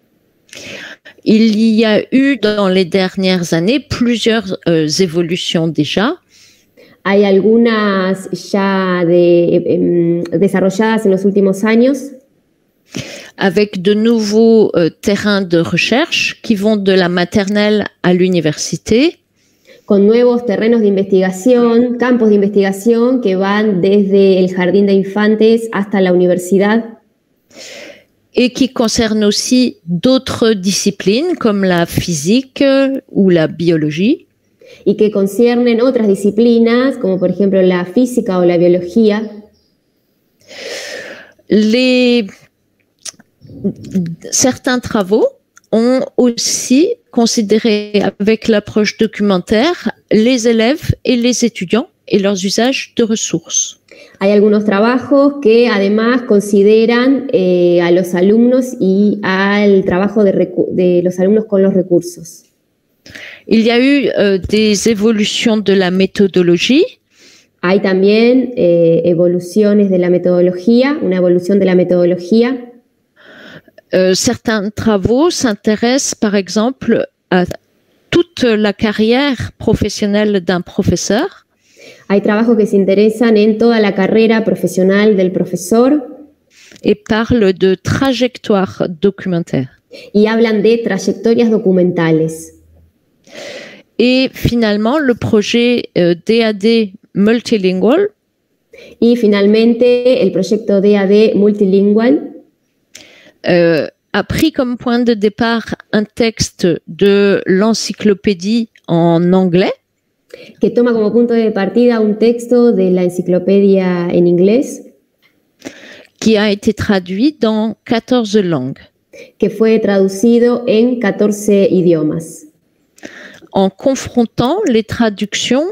Il y a eu dans les dernières années plusieurs évolutions déjà. Hay algunas ya desarrolladas en los últimos años, avec de nouveaux terrains de recherche qui vont de la maternelle à l'université. con nuevos terrenos de investigación, campos de investigación que van desde el jardín de infantes hasta la universidad Et qui concernent aussi d'autres disciplines comme la physique ou la biologie. y que conciernen otras disciplinas, como por ejemplo la física o la biología. Certains travaux ont aussi considéré avec l'approche documentaire les élèves et les étudiants et leurs usages de ressources. Hay algunos trabajos que además consideran a los alumnos y al trabajo de los alumnos con los recursos. Il y a eu des évolutions de la méthodologie. Hay también evoluciones de la metodología, una evolución de la metodología. Certains travaux s'intéressent par exemple à toute la carrière professionnelle d'un professeur. Hay trabajos que se interesan en toda la carrera profesional del profesor et parlent de trajectoire documentaire. y hablan de trayectorias documentales. Et finalement, le projet DAD multilingual Y finalmente, el proyecto DAD multilingual a pris comme point de départ un texte de l'encyclopédie en anglais que toma como punto de partida un texto de la enciclopedia en inglés qui a été traduit dans 14 langues. que fue traducido en 14 idiomas. En confrontant les traductions,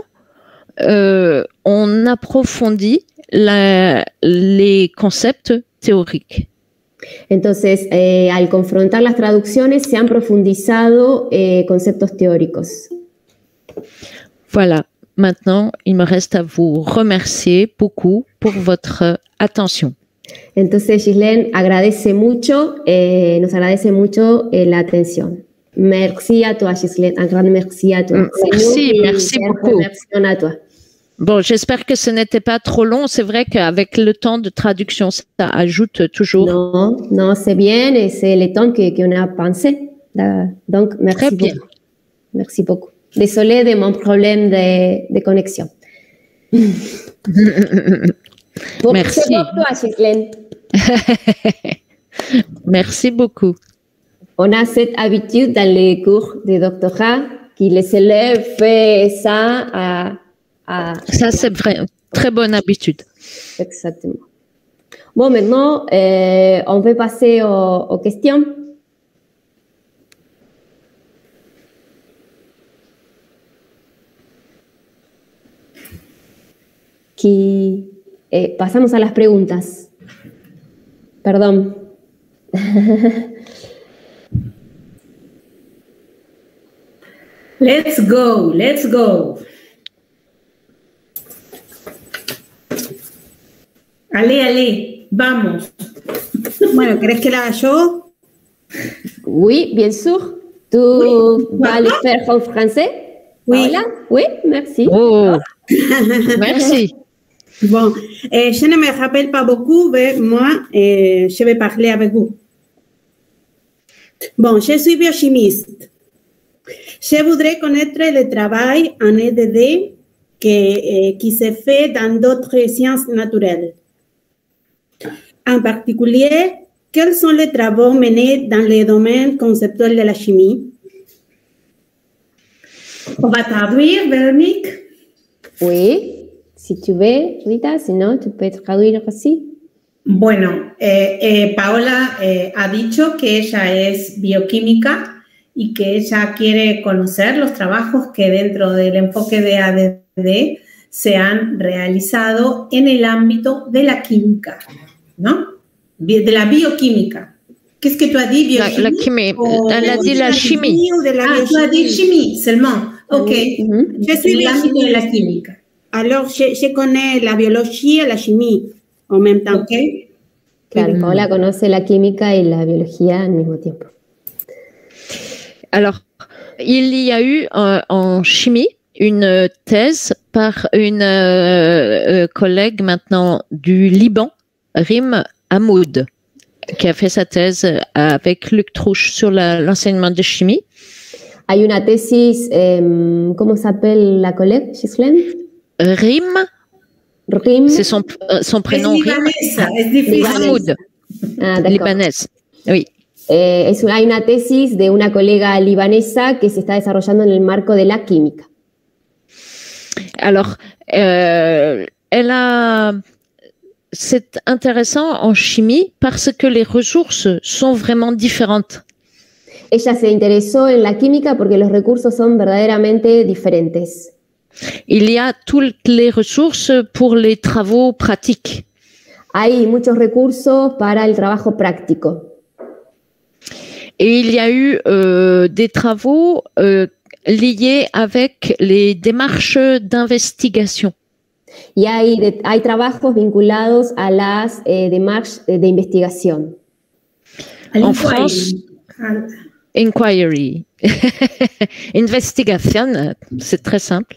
on approfondit les concepts théoriques. Entonces, al confrontar las traducciones, se han profundizado conceptos teóricos. Voilà, maintenant, il me reste à vous remercier beaucoup pour votre attention. Entonces, Ghislaine nos agradece mucho la atención. Merci à toi, Ghislaine. Un grand merci à toi. Merci beaucoup. Merci à toi. Bon, j'espère que ce n'était pas trop long. C'est vrai qu'avec le temps de traduction, ça ajoute toujours. Non, c'est bien et c'est le temps qu'on a pensé. Donc, merci Très bien. beaucoup. Merci beaucoup. Désolée de mon problème de connexion. Bon, Merci. c'est pour toi, Ghislaine. Merci beaucoup. On a cette habitude dans les cours de doctorat que les élèves font ça Ça, c'est vrai. Très bonne habitude. Exactement. Bon, maintenant, on peut passer aux questions. Pasamos a las preguntas. Perdón. Let's go, let's go. Allez, allez, vamos. Bueno, ¿querés que la haga yo? Oui, bien sûr. Tu vas le faire en français? Oui. Paola? Oui, merci. Oh, merci. Bon, je ne me rappelle pas beaucoup, mais moi, je vais parler avec vous. Bon, je suis biochimiste. Je voudrais connaître le travail en EDD qui se fait dans d'autres sciences naturelles. En particulier, quels sont les travaux menés dans les domaines conceptuels de la chimie? On va traduire, Véronique. Oui, si tu veux, Rita, sinon tu peux traduire aussi. Bueno, Paola ha dicho que ella es bioquímica y que ella quiere conocer los trabajos que dentro del enfoque de ADD se han realizado en el ámbito de la química, ¿no? De la bioquímica. Qu'est-ce que tu as dit, biochimie? La chimie. Elle a dit la chimie. Ou de la Tu as dit chimie seulement. Ok. Je suis En el ámbito de la biochimiste. química. Alors, je connais la biologie et la chimie en même temps. Ok. Claro, Paola conoce la química y la biología al mismo tiempo. Alors, il y a eu en chimie une thèse par une collègue maintenant du Liban, Rim Hamoud, qui a fait sa thèse avec Luc Trouche sur l'enseignement de chimie. Hay una tesis, ¿cómo s'appelle la collègue, Ghislaine? Rim, Rim. c'est son prénom, Es Rim libanesa, es difícil. Hamoud, Ah, d'accord. libanaise. Oui. Hay una tesis de una colega libanesa que se está desarrollando en el marco de la química. Alors, c'est intéressant en chimie parce que les ressources sont vraiment différentes. Ella se interesó en la química porque los recursos son verdaderamente diferentes. Il y a toutes les ressources pour les travaux pratiques. Hay muchos recursos para el trabajo práctico. Et il y a eu des travaux liés avec les démarches d'investigation. Y hay trabajos vinculados a las démarches de investigación. En France, inquiry. Investigation, c'est très simple.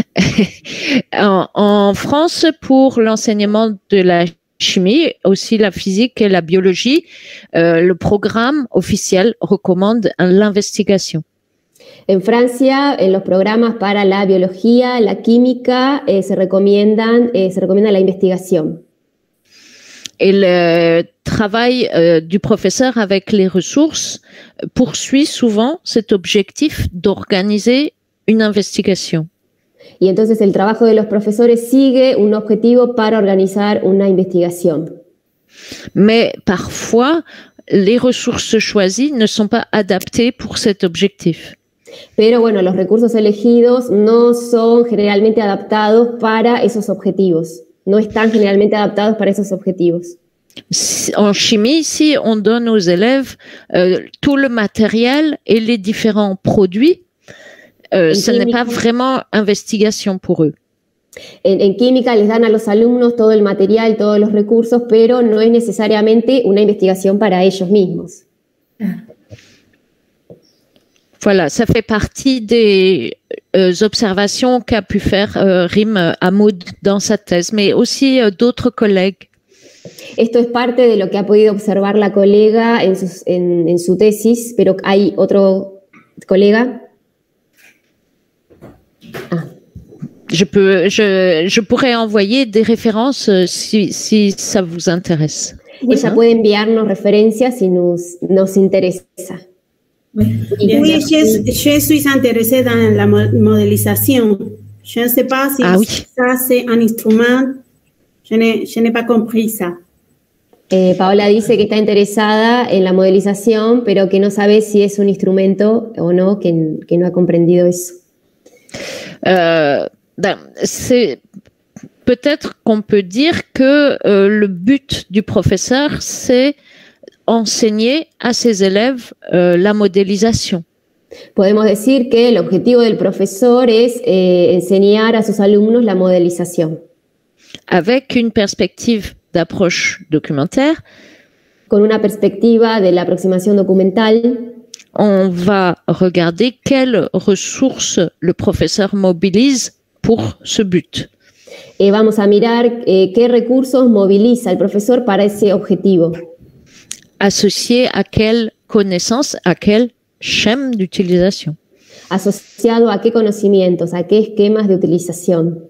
En France, pour l'enseignement de la chimie, aussi la physique et la biologie, le programme officiel recommande l'investigation. En Francia, en los programas para la biología, la química, se recomienda la investigación. Et le travail du professeur avec les ressources poursuit souvent cet objectif d'organiser une investigation. Y entonces el trabajo de los profesores sigue un objetivo para organizar una investigación. Mais parfois, les ressources choisies ne sont pas adaptées pour cet objectif. Pero bueno, los recursos elegidos no son generalmente adaptados para esos objetivos. No están generalmente adaptados para esos objetivos. En chimie, si on donne aux élèves tout le matériel et les différents produits, ce n'est pas vraiment investigation pour eux. En química les dan a los alumnos todo el material, todos los recursos, pero no es necesariamente una investigación para ellos mismos. Voilà, ça fait partie des observations qu'a pu faire Rim Hamoud dans sa thèse, mais aussi d'autres collègues. Esto es parte de lo que ha podido observar la colega en su tesis, pero hay otro colega. Je pourrais envoyer des références si ça vous intéresse. Ella puede enviarnos referencias si nos interesa. Oui, je suis intéressée dans la modélisation. Je ne sais pas si ça c'est un instrument. Je n'ai pas compris ça. Paola dice que está interesada en la modelización, pero que no sabe si es un instrumento o no, que no ha comprendido eso. C'est peut-être qu'on peut dire que le but du professeur, c'est enseigner à ses élèves la modélisation. Podemos decir que el objetivo del profesor es enseñar a sus alumnos la modelización. Avec une perspective d'approche documentaire. Con una perspectiva de la aproximación documental. On va regarder quelles ressources le professeur mobilise pour ce but. Vamos a mirar qué recursos moviliza el profesor para ese objetivo. Associé à quelle connaissance, à quel schème d'utilisation. Asociado a qué conocimientos, a qué esquemas de utilización.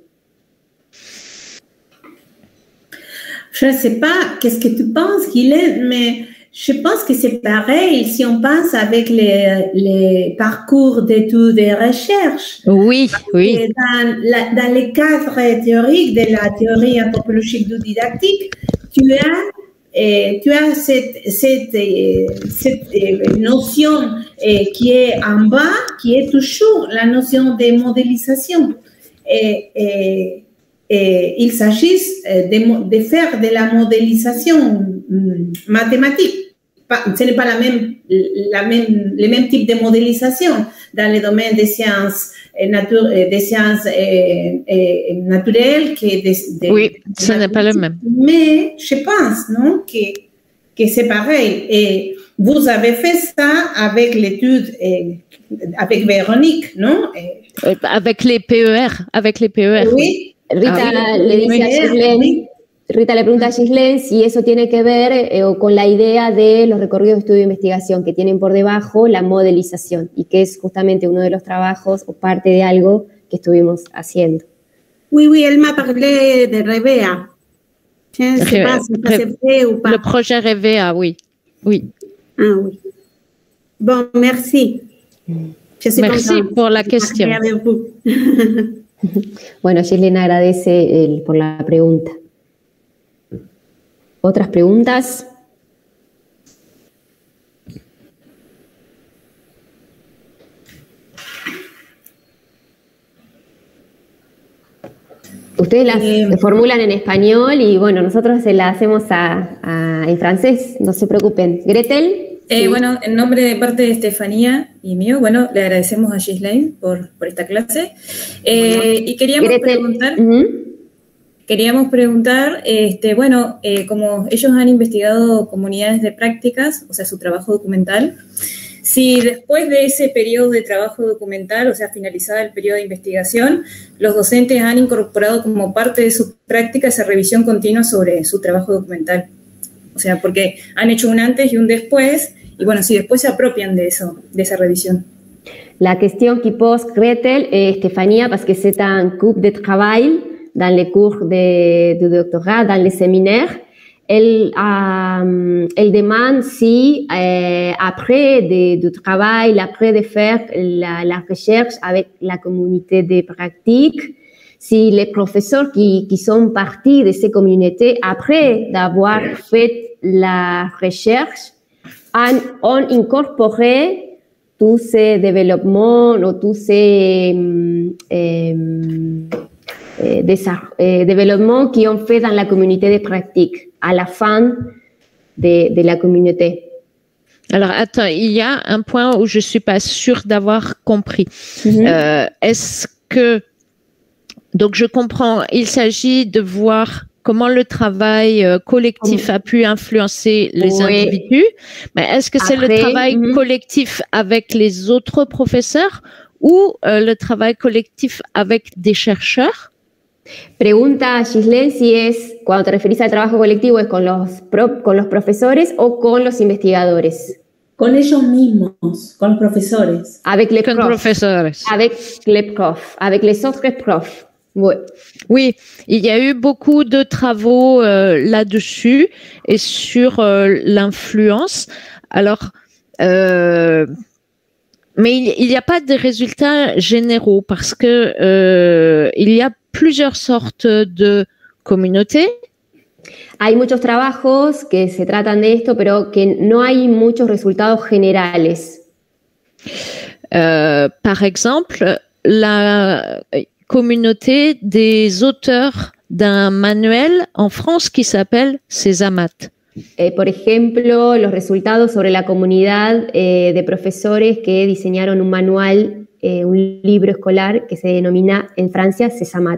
Je ne sais pas qu'est-ce que tu penses, Guylaine, mais je pense que c'est pareil si on pense avec les parcours d'études et recherches. Oui, oui. Dans les cadres théoriques de la théorie anthropologique du didactique, tu as cette notion qui est en bas, qui est toujours la notion de modélisation. Et il s'agit de faire de la modélisation mathématique. Ce n'est pas le même type de modélisation dans le domaine des sciences naturelles que oui, ce n'est pas le même. Mais je pense, non, que c'est pareil. Et vous avez fait ça avec l'étude, avec Véronique, non? Avec les PER, Oui. Rita le pregunta a Ghislaine si eso tiene que ver con la idea de los recorridos de estudio e investigación que tienen por debajo la modelización y que es justamente uno de los trabajos o parte de algo que estuvimos haciendo. Oui, elle m'a parlé de REVEA. Je ne sais pas si ça s'est fait ou pas. Le projet REVEA, oui. Ah oui. Bon, merci. Merci pour la question. Bueno, Ghislaine agradece por la pregunta. ¿Otras preguntas? Ustedes las formulan en español y bueno, nosotros se las hacemos en francés, no se preocupen. Gretel. Sí. Bueno, en nombre de parte de Estefanía y mío, bueno, le agradecemos a Ghislaine por esta clase. Y queríamos preguntar, como ellos han investigado comunidades de prácticas, o sea, su trabajo documental, si después de ese periodo de trabajo documental, o sea, finalizado el periodo de investigación, los docentes han incorporado como parte de su práctica esa revisión continua sobre su trabajo documental. O sea, porque han hecho un antes y un después, y bueno, si después se apropian de eso, de esa revisión. La question qui pose Gretel et Stéphanie, parce que c'est un groupe de travail dans les cours de doctorat, dans les séminaires, elle demande si, après du travail, après de faire la recherche avec la communauté de pratique, si les professeurs qui sont partis de ces communautés, après d'avoir fait la recherche, ont incorporé tous ces développements ou tous ces développements qui ont fait dans la communauté de pratique à la fin de la communauté. Alors, attends, il y a un point où je suis pas sûre d'avoir compris. Est-ce que, donc je comprends, il s'agit de voir comment le travail collectif a pu influencer les individus, mais est-ce que c'est le travail collectif avec les autres professeurs ou le travail collectif avec des chercheurs? Pregunta a Ghislaine si es cuando te referís al trabajo colectivo, ¿es con los profesores o con los investigadores? Con ellos mismos, con los profesores. Avec les Con profs. professeurs. Avec les profs, avec les autres profs. Ouais. Oui, il y a eu beaucoup de travaux là-dessus et sur l'influence. Alors, mais il n'y a pas de résultats généraux parce que il y a plusieurs sortes de communautés. Hay muchos trabajos que se tratan de esto, pero que no hay muchos resultados generales. Par exemple, la communauté des auteurs d'un manuel en France qui s'appelle Césamat. Por ejemplo, los resultados sobre la comunidad de profesores que diseñaron un manual, un libro escolar que se denomina en Francia Césamat.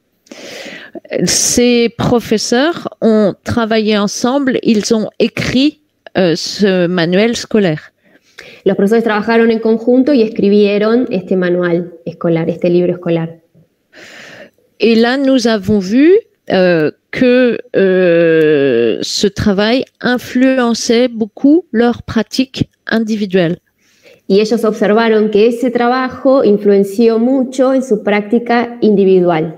Ces professeurs ont travaillé ensemble, ils ont écrit ce manuel scolaire. Los profesores trabajaron en conjunto y escribieron este manual escolar, este libro escolar. Et là, nous avons vu que ce travail influençait beaucoup leurs pratiques individuelles. Y ellos observaron que ese trabajo influenció mucho en su práctica individual.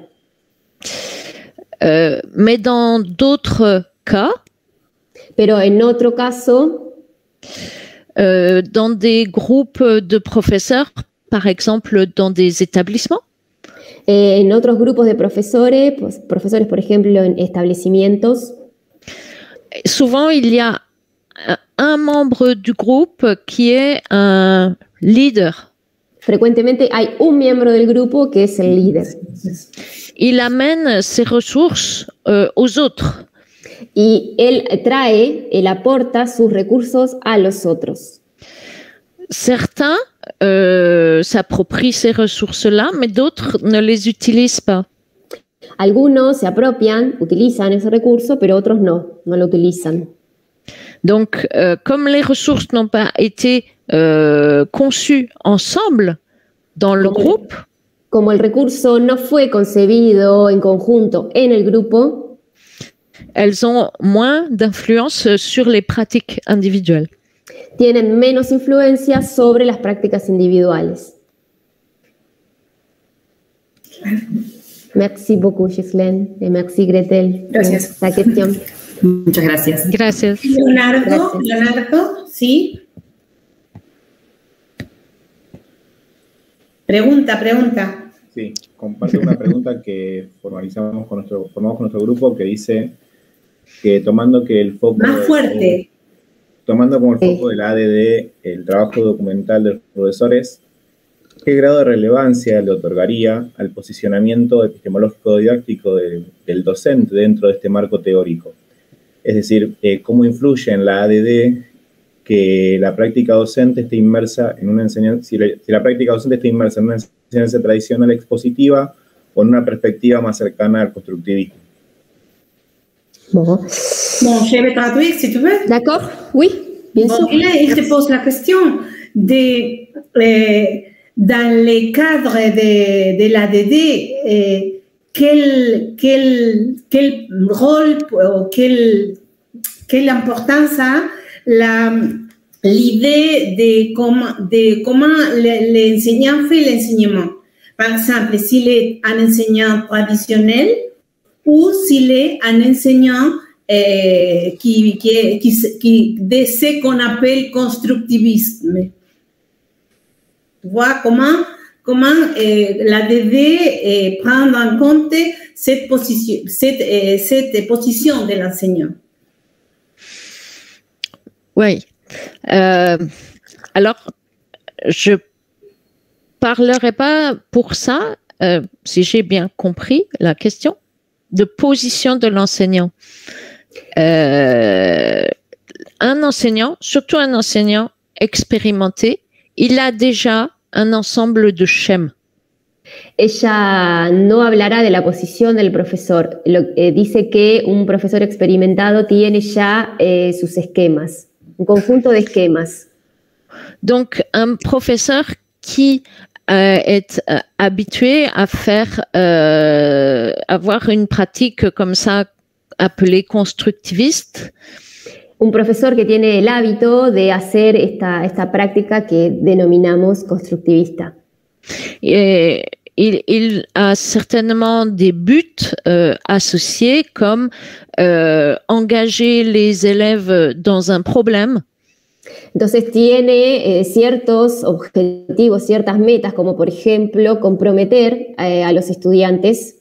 Mais dans d'autres cas, pero en otro caso, dans des groupes de professeurs, par exemple dans des établissements, en otros grupos de profesores, por ejemplo, en establecimientos, souvent il y a un membre du groupe qui est un leader. Frecuentemente hay un miembro del grupo que es el líder. Il amène ses ressources aux autres. Y él aporta sus recursos a los otros. Certains s'approprient ces ressources-là, mais d'autres ne les utilisent pas. Algunos se apropian, utilizan ese recurso, pero otros no lo utilizan. Donc, comme les ressources n'ont pas été conçues ensemble dans le groupe, como el recurso no fue concebido en conjunto en el grupo, elles ont moins d'influence sur les pratiques individuelles. Tienen menos influencia sobre las prácticas individuales. Merci beaucoup, Ghislaine, et merci, Gretel. Gracias. La cuestión. Muchas gracias. Gracias. Leonardo, sí. Pregunta. Sí, comparto una pregunta que formamos con nuestro grupo que dice que tomando que el foco... Más fuerte. Tomando como el foco del ADD el trabajo documental de los profesores, ¿qué grado de relevancia le otorgaría al posicionamiento epistemológico didáctico del docente dentro de este marco teórico? Es decir, ¿cómo influye en la ADD que la práctica docente esté inmersa en una enseñanza, si la práctica docente está inmersa en una enseñanza tradicional expositiva o en una perspectiva más cercana al constructivismo? Bon, je vais traduire si tu veux. D'accord, oui, bien sûr. Il te pose la question dans le cadre de l'ADD, quel rôle ou quelle importance a l'idée de comment l'enseignant fait l'enseignement. Par exemple, s'il est un enseignant traditionnel ou s'il est un enseignant de ce qu'on appelle constructivisme. Tu vois comment l'ADD prend en compte cette position de l'enseignant. Oui. Alors, je parlerai pas pour ça, si j'ai bien compris la question, de position de l'enseignant. Un enseignant, surtout un enseignant expérimenté, il a déjà un ensemble de schèmes. Ella no hablará de la posición del profesor. Dice que un profesor experimentado tiene ya sus esquemas, un conjunto de esquemas. Donc, un professeur qui est habitué à faire, avoir une pratique comme ça appelé constructiviste. Un profesor que tiene el hábito de hacer esta práctica que denominamos constructivista. Et il a certainement des buts associés comme engager les élèves dans un problème. Entonces tiene ciertos objetivos, ciertas metas, como por ejemplo comprometer a los estudiantes.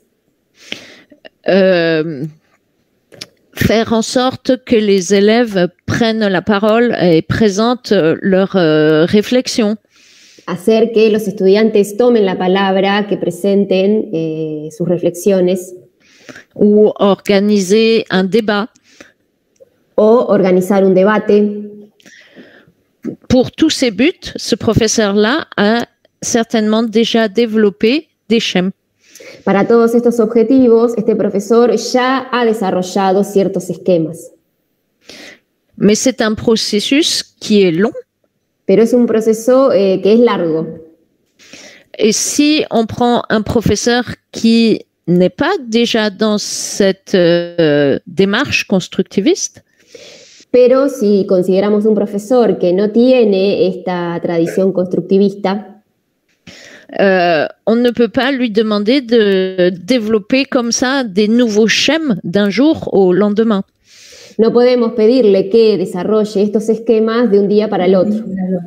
Faire en sorte que les élèves prennent la parole et présentent leurs réflexions. Hacer que los estudiantes tomen la palabra, que presenten sus reflexiones. Ou organiser un débat. O organizar un debate. Pour tous ces buts, ce professeur-là a certainement déjà développé des schèmes. Para todos estos objetivos, este profesor ya ha desarrollado ciertos esquemas. Mais c'est un processus qui est long. Pero es un proceso que es largo. Et si on prend un professeur qui n'est pas déjà dans cette démarche constructiviste, pero si consideramos un profesor que no tiene esta tradición constructivista, on ne peut pas lui demander de développer comme ça des nouveaux schèmes d'un jour au lendemain. No podemos pedirle que desarrolle estos esquemas de un día para el otro.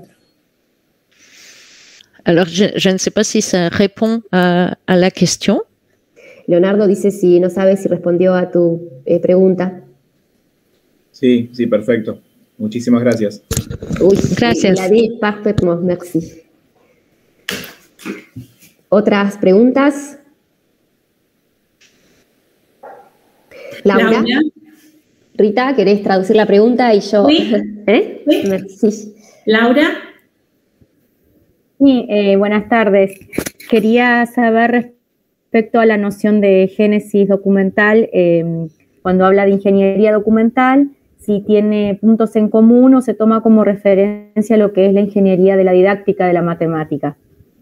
Alors, je ne sais pas si ça répond à la question. Leonardo dice si no sabe si respondió a tu pregunta. Sí, sí, perfecto. Muchísimas gracias. Oui, gracias. La dit parfaitement, merci. ¿Otras preguntas? Laura. Rita, ¿querés traducir la pregunta y yo? Sí. Sí. Merci. Laura. Sí, buenas tardes. Quería saber respecto a la noción de génesis documental, cuando habla de ingeniería documental, si tiene puntos en común o se toma como referencia lo que es la ingeniería de la didáctica de la matemática.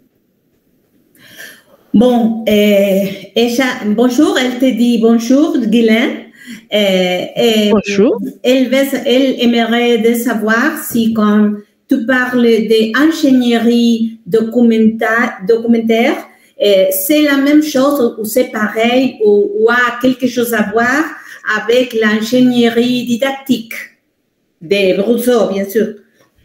Bon, bonjour, elle te dit bonjour, Guylaine. Bonjour. Elle aimerait de savoir si quand tu parles d'ingénierie documentaire, c'est la même chose ou c'est pareil ou a quelque chose à voir avec l'ingénierie didactique de Rousseau, bien sûr.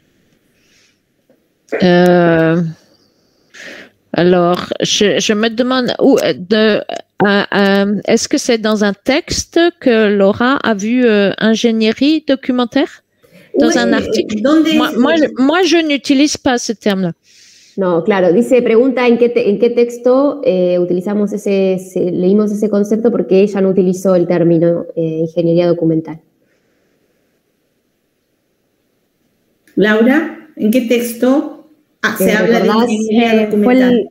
Alors, je me demande est-ce que c'est dans un texte que Laura a vu ingénierie documentaire? Dans un article? Moi, je n'utilise pas ce terme-là. No, claro, pregunta en qué texto utilizamos leímos ese concepto porque ella no utilizó el término ingeniería documental. Laura, ¿en qué texto se habla de ingeniería documental?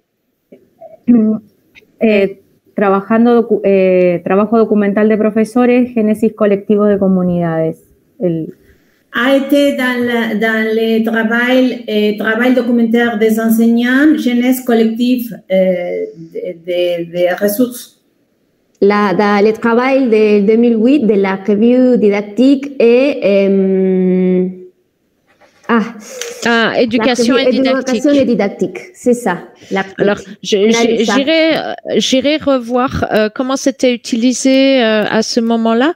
Trabajo documental de profesores, génesis colectivos de comunidades. A été dans le travail documentaire des enseignants, jeunesse collective de ressources. Dans le travail de 2008 de la revue didactique et éducation et didactique. Éducation et dictique, c'est ça. Alors, j'irai revoir comment c'était utilisé à ce moment-là.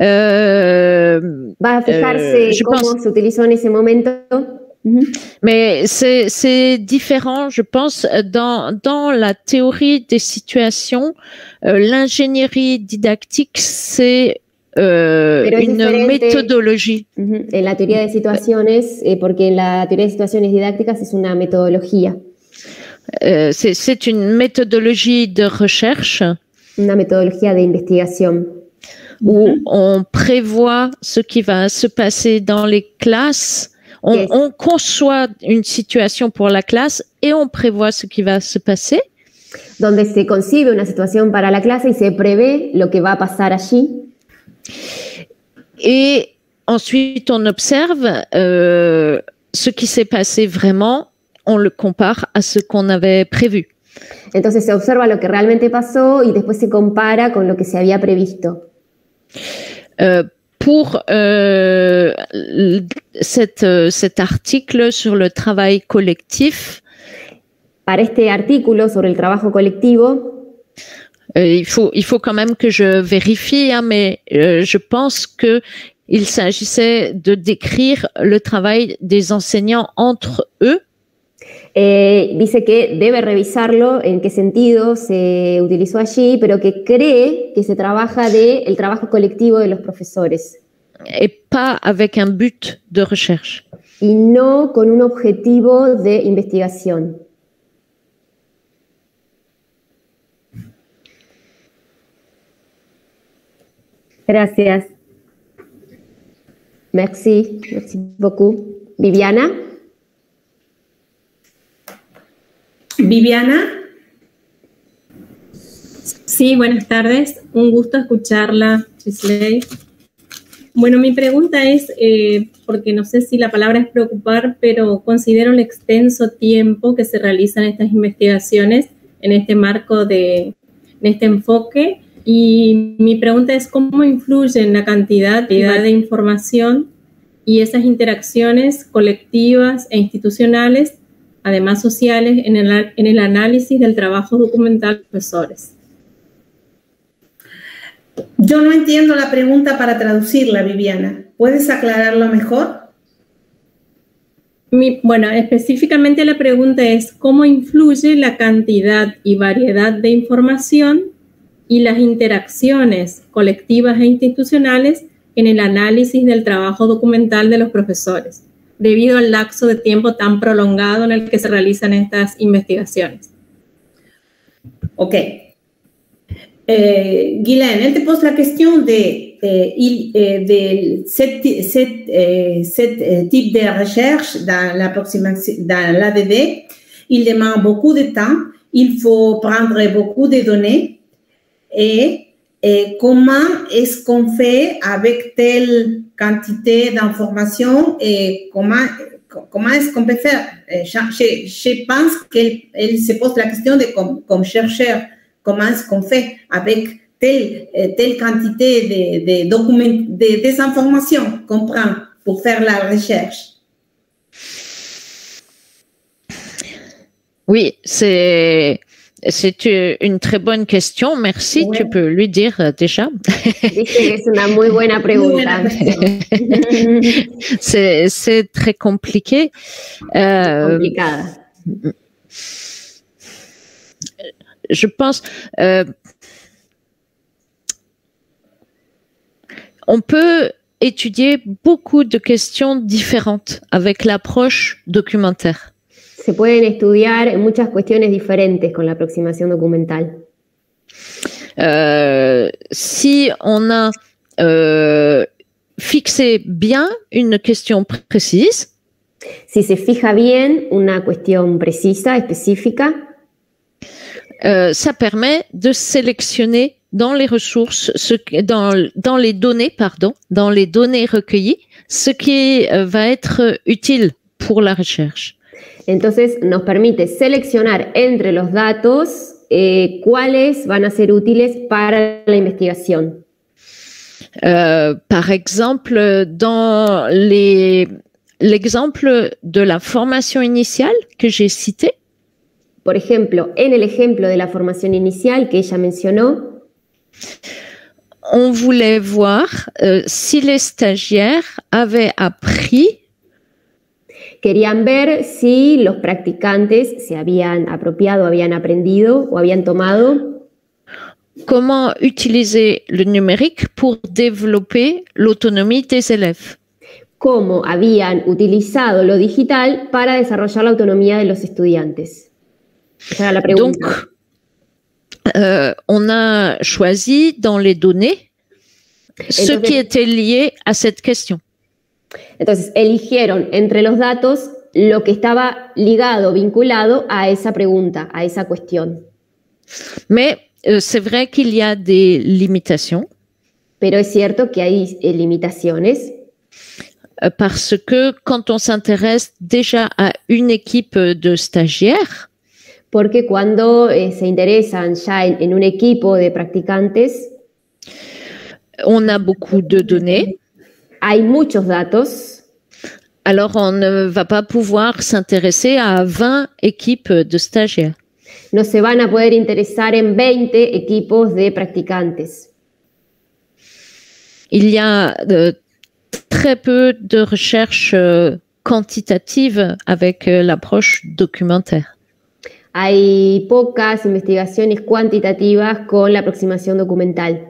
Va a fijarse cómo se utilizó en ese momento. Mais c'est différent, je pense, dans la théorie des situations. L'ingénierie didactique, c'est une méthodologie. En la teoría de situaciones, porque en la teoría de situaciones didácticas es una metodología. C'est une méthodologie de recherche. Una metodología de investigación. Où on prévoit ce qui va se passer dans les classes. On conçoit une situation pour la clase et on prévoit ce qui va se passer. Donde se concibe una situación para la clase y se prevé lo que va a pasar allí. Et ensuite, on observe ce qui s'est passé vraiment, on le compare à ce qu'on avait prévu. Entonces se observa lo que realmente pasó y después se compara con lo que se había previsto. pour cet article sur le travail collectif. Para este artículo sobre el trabajo colectivo, il faut quand même que je vérifie, hein, mais je pense qu'il s'agissait de décrire le travail des enseignants entre eux. Dice que debe revisarlo en qué sentido se utilizó allí, pero que cree que se trabaja del trabajo colectivo de los profesores. Et pas avec un but de recherche. Y no con un objetivo de investigación. Gracias. Merci beaucoup. Viviana. Viviana. Sí, buenas tardes. Un gusto escucharla, Chisley. Bueno, mi pregunta es, porque no sé si la palabra es preocupar, pero considero el extenso tiempo que se realizan estas investigaciones en este marco en este enfoque. Y mi pregunta es cómo influyen la cantidad de información y esas interacciones colectivas e institucionales, además sociales, en el análisis del trabajo documental de profesores. Yo no entiendo la pregunta para traducirla, Viviana. ¿Puedes aclararlo mejor? Bueno, específicamente la pregunta es ¿cómo influye la cantidad y variedad de información y las interacciones colectivas e institucionales en el análisis del trabajo documental de los profesores, debido al lapso de tiempo tan prolongado en el que se realizan estas investigaciones? Ok. Guylaine, elle te pose la question de cet type de recherche dans l'ADD. Il demande beaucoup de temps, il faut prendre beaucoup de données et comment est-ce qu'on fait avec telle quantité d'informations et comment est-ce qu'on peut faire? Je pense qu'elle se pose la question de comme chercheur. Comment est-ce qu'on fait avec telle quantité des informations qu'on prend pour faire la recherche? Oui, c'est une très bonne question. Merci, ouais. Tu peux lui dire déjà. C'est une muy buena pregunta. C'est très compliqué. Complicada. Je pense, on peut étudier beaucoup de questions différentes avec l'approche documentaire. Se pueden estudiar muchas cuestiones diferentes con la aproximación documental. Si on a fixé bien une question précise, si se fija bien una cuestión precisa, específica, ça permet de sélectionner dans les ressources, dans les données recueillies, ce qui va être utile pour la recherche. Entonces nos permite seleccionar entre los datos cuáles van a ser útiles para la investigación. Par exemple, dans l'exemple de la formation initiale que j'ai cité, por ejemplo, en el ejemplo de la formación inicial que ella mencionó, on voulait voir si les stagiaires avaient appris. Querían ver si los practicantes se habían apropiado, habían aprendido o habían tomado. Comment utiliser le numérique pour développer l'autonomie des élèves. Cómo habían utilizado lo digital para desarrollar la autonomía de los estudiantes. Esa era la pregunta. Donc, on a choisi dans les données ce qui était lié à cette question. Entonces, eligieron entre los datos lo que estaba ligado, vinculado a esa pregunta, a esa cuestión. Mais c'est vrai qu'il y a des limitations. Pero es cierto que hay limitaciones. Parce que quand on s'intéresse déjà à une équipe de stagiaires, porque cuando se interesan ya en un equipo de practicantes, On a beaucoup de données. Hay muchos datos. Alors, on ne va pas pouvoir s'intéresser à 20 équipes de stagiaires. No se van a poder interesar en 20 equipos de practicantes. Il y a très peu de recherches quantitatives avec l'approche documentaire. Hay pocas investigaciones cuantitativas con la aproximación documental.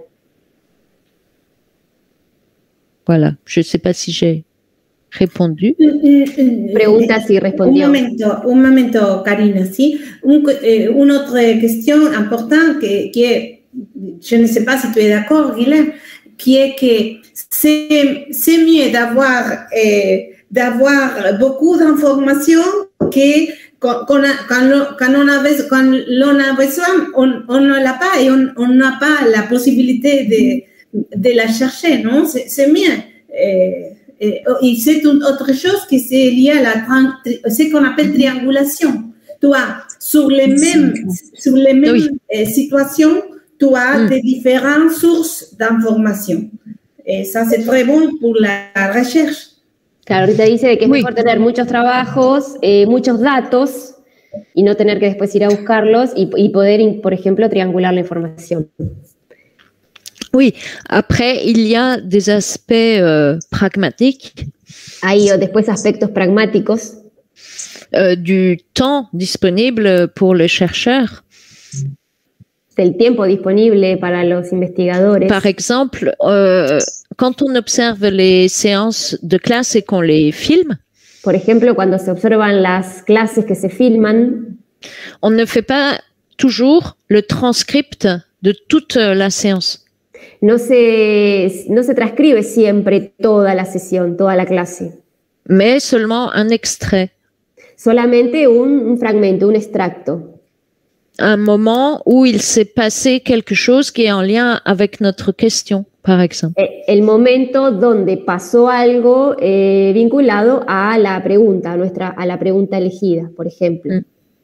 Voilà, je ne sais pas si j'ai répondu. Pregunta si respondió. Un momento, Karina, ¿sí? Une autre question importante que je ne sais pas si tu es d'accord, Guilherme, qui est que c'est mieux d'avoir beaucoup d'informations que quand l'on a besoin, on ne l'a pas et on n'a pas la possibilité de la chercher, non? C'est mieux. Et c'est une autre chose que c'est lié à ce qu'on appelle triangulation. Tu as sur les mêmes situations, tu as des différentes sources d'informations. Et ça, c'est très bon pour la recherche. Claro, Rita dice que es mejor tener muchos trabajos, muchos datos, y no tener que después ir a buscarlos y poder, por ejemplo, triangular la información. Oui, après, il y a des aspects pragmatiques. Hay después aspectos pragmáticos. Du temps disponible pour le chercheur. Del tiempo disponible para los investigadores. Par exemple, quand on observe les séances de classe et qu'on les filme, por ejemplo, cuando se observan las clases que se filman, on ne fait pas toujours le transcript de toute la séance. No se transcribe siempre toda la sesión, toda la clase. Mais seulement un extrait. Solamente un fragmento, un extracto. Un moment où il s'est passé quelque chose qui est en lien avec notre question, par exemple. El momento donde pasó algo vinculado a la pregunta, a la pregunta elegida, por ejemplo.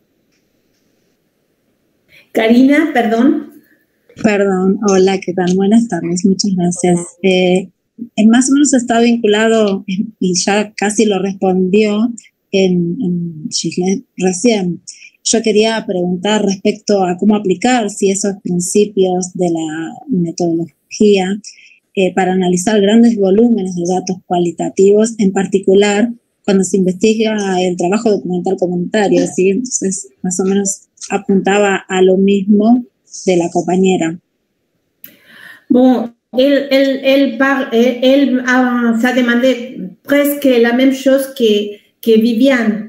Karina, perdón. Perdón, hola, ¿qué tal? Buenas tardes, muchas gracias. Más o menos está vinculado, y ya casi lo respondió en Giselle recién. Yo quería preguntar respecto a cómo aplicar si esos principios de la metodología para analizar grandes volúmenes de datos cualitativos, en particular cuando se investiga el trabajo documental comunitario, ¿sí? Entonces, más o menos apuntaba a lo mismo de la compañera. Bon, elle ça demandait presque la même chose que Viviane.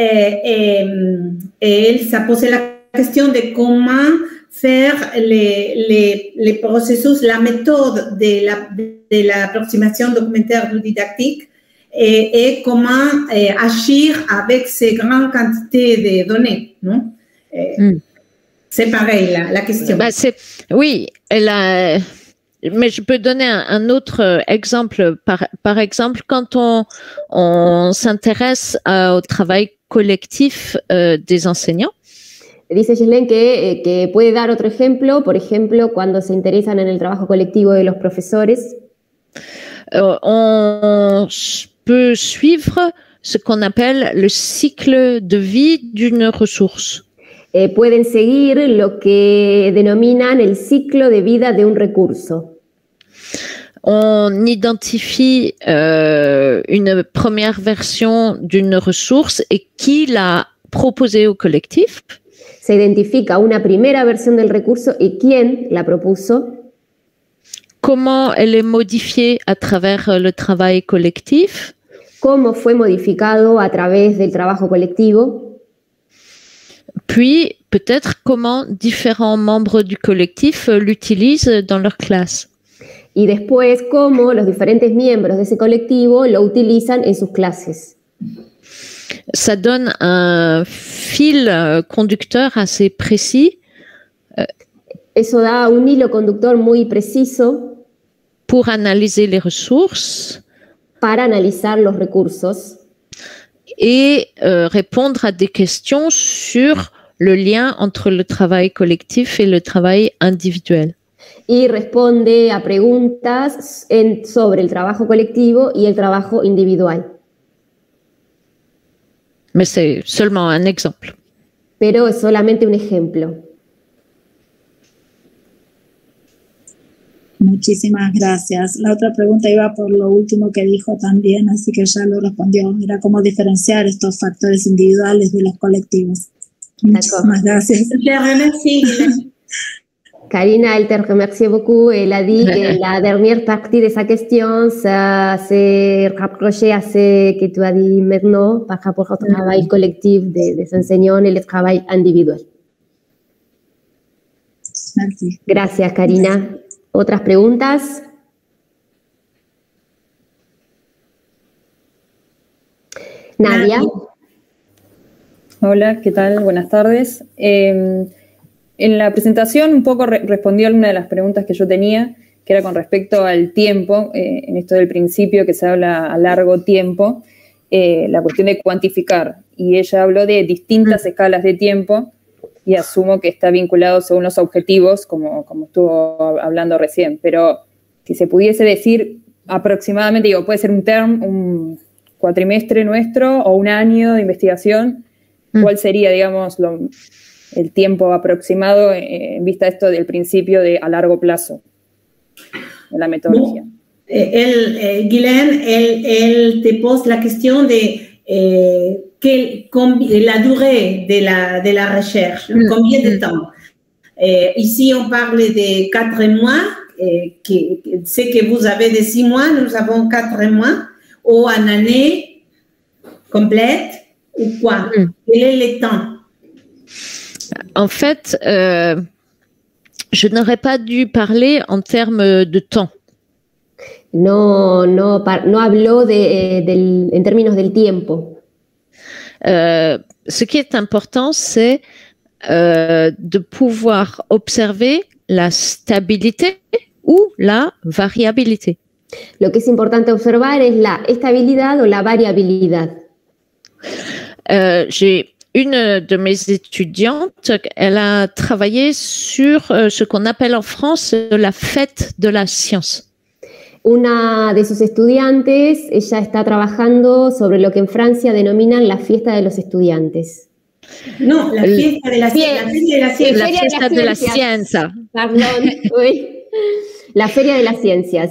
Elle ça posait la question de comment faire les processus, la méthode de l'approximation documentaire du didactique et comment agir avec ces grandes quantités de données, non? C'est pareil, la question. Oui, mais je peux donner un autre exemple. Par exemple, quand on s'intéresse au travail collectif des enseignants. Dice Giselle que puede dar otro ejemplo, por ejemplo, cuando se interesan en el trabajo colectivo de los profesores. On peut suivre ce qu'on appelle le cycle de vie d'une ressource. Pueden seguir lo que denominan el ciclo de vida de un recurso. On identifie une première version d'une ressource et qui l'a proposée au collectif. Se identifica una primera versión del recurso y quién la propuso. Comment elle est modifiée à travers le travail collectif. Cómo fue modificado a través del trabajo colectivo. Puis, peut-être comment différents membres du collectif l'utilisent dans leur classe. Y después, cómo los diferentes miembros de ese colectivo lo utilizan en sus clases. Ça donne un fil conducteur assez précis. Eso da un hilo conductor muy preciso. Pour analyser les ressources. Para analizar los recursos. Et répondre à des questions sur le lien entre le travail collectif et le travail individuel. y responde a preguntas sobre el trabajo colectivo y el trabajo individual. Mais c'est seulement un exemple. Pero es solamente un ejemplo. Muchísimas gracias. La otra pregunta iba por lo último que dijo también, así que ya lo respondió. Era cómo diferenciar estos factores individuales de los colectivos. Muchísimas gracias. Karina, elle te remercie beaucoup. Elle a dit que la dernière partie de sa question, ça s'est rapproché à ce que tu as dit maintenant par rapport au travail collectif des enseignants et le travail individuel. Merci. Gracias, Karina. ¿Otras preguntas? Nadia. Hola, ¿qué tal? Buenas tardes. En la presentación un poco respondió alguna de las preguntas que yo tenía, que era con respecto al tiempo, en esto del principio que se habla a largo tiempo, la cuestión de cuantificar. Y ella habló de distintas escalas de tiempo y asumo que está vinculado según los objetivos, como estuvo hablando recién. Pero si se pudiese decir aproximadamente, digo, puede ser un cuatrimestre nuestro o un año de investigación, ¿cuál sería, digamos, el tiempo aproximado en vista de esto del principio de a largo plazo en la metodología? Guylaine, elle te pose la question de la durée de la recherche, combien de temps. Ici, on parle de 4 mois, c'est que vous avez de 6 mois, nous avons 4 mois, ou une année complète, ou quoi? Quel est le temps? En fait, je n'aurais pas dû parler en termes de temps. No habló en términos del tiempo. Ce qui est important, c'est de pouvoir observer la stabilité ou la variabilité. Lo que es importante observar es la estabilidad o la variabilidad. J'ai une de mes étudiantes, elle a travaillé sur ce qu'on appelle en France la fête de la science. Una de sus estudiantes, ella está trabajando sobre lo que en Francia denominan la fiesta de los estudiantes. No, la fiesta de la ciencia. La fiesta de la ciencia. Perdón, oui. La feria de las ciencias.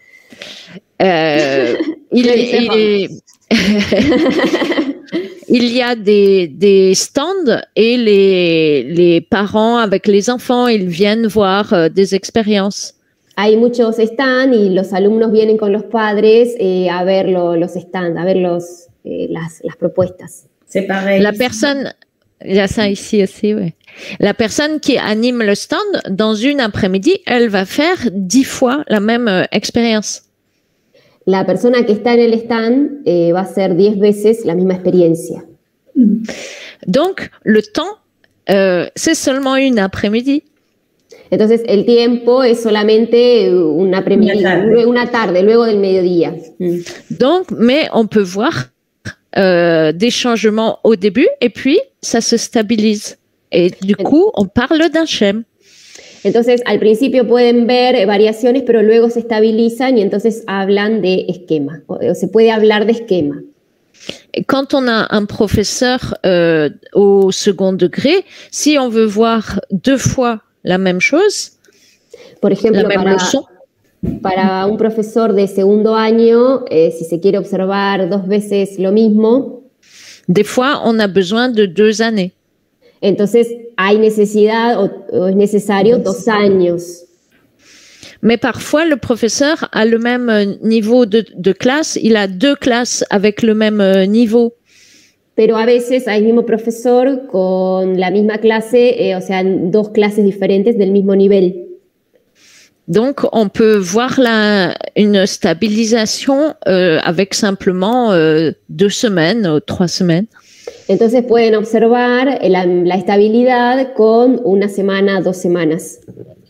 Il y a des stands et les parents avec les enfants, ils viennent voir des expériences. Hay muchos stands y los alumnos vienen con los padres a ver los stands, a ver las propuestas. C'est pareil. La personne, il y a ça ici aussi, ouais. La personne qui anime le stand, dans une après-midi, elle va faire 10 fois la même expérience. La persona que está en el stand va a hacer 10 veces la misma experiencia. Donc, le temps, c'est seulement une après-midi. Entonces, el tiempo es solamente una tarde, luego del mediodía. Donc, mais on peut voir des changements au début et puis ça se stabilise. Et du coup, on parle d'un schème. Entonces, al principio pueden ver variaciones, pero luego se estabilizan y entonces hablan de esquema, o se puede hablar de esquema. Et quand on a un professeur au second degré, si on veut voir 2 fois la même chose, por ejemplo, la même leçon, para un profesor de segundo año, si se quiere observar 2 veces lo mismo, des fois on a besoin de 2 années. Entonces hay necesidad o es necesario 2 años. Mais parfois, le professeur a le même niveau de classe, il a 2 classes avec le même niveau. Pero a veces hay el mismo profesor con la misma clase, o sea, 2 clases diferentes del mismo nivel. Donc, on peut voir une stabilisation avec simplement 2 semaines ou 3 semaines. Entonces pueden observar la estabilidad con 1 semana, 2 semanas.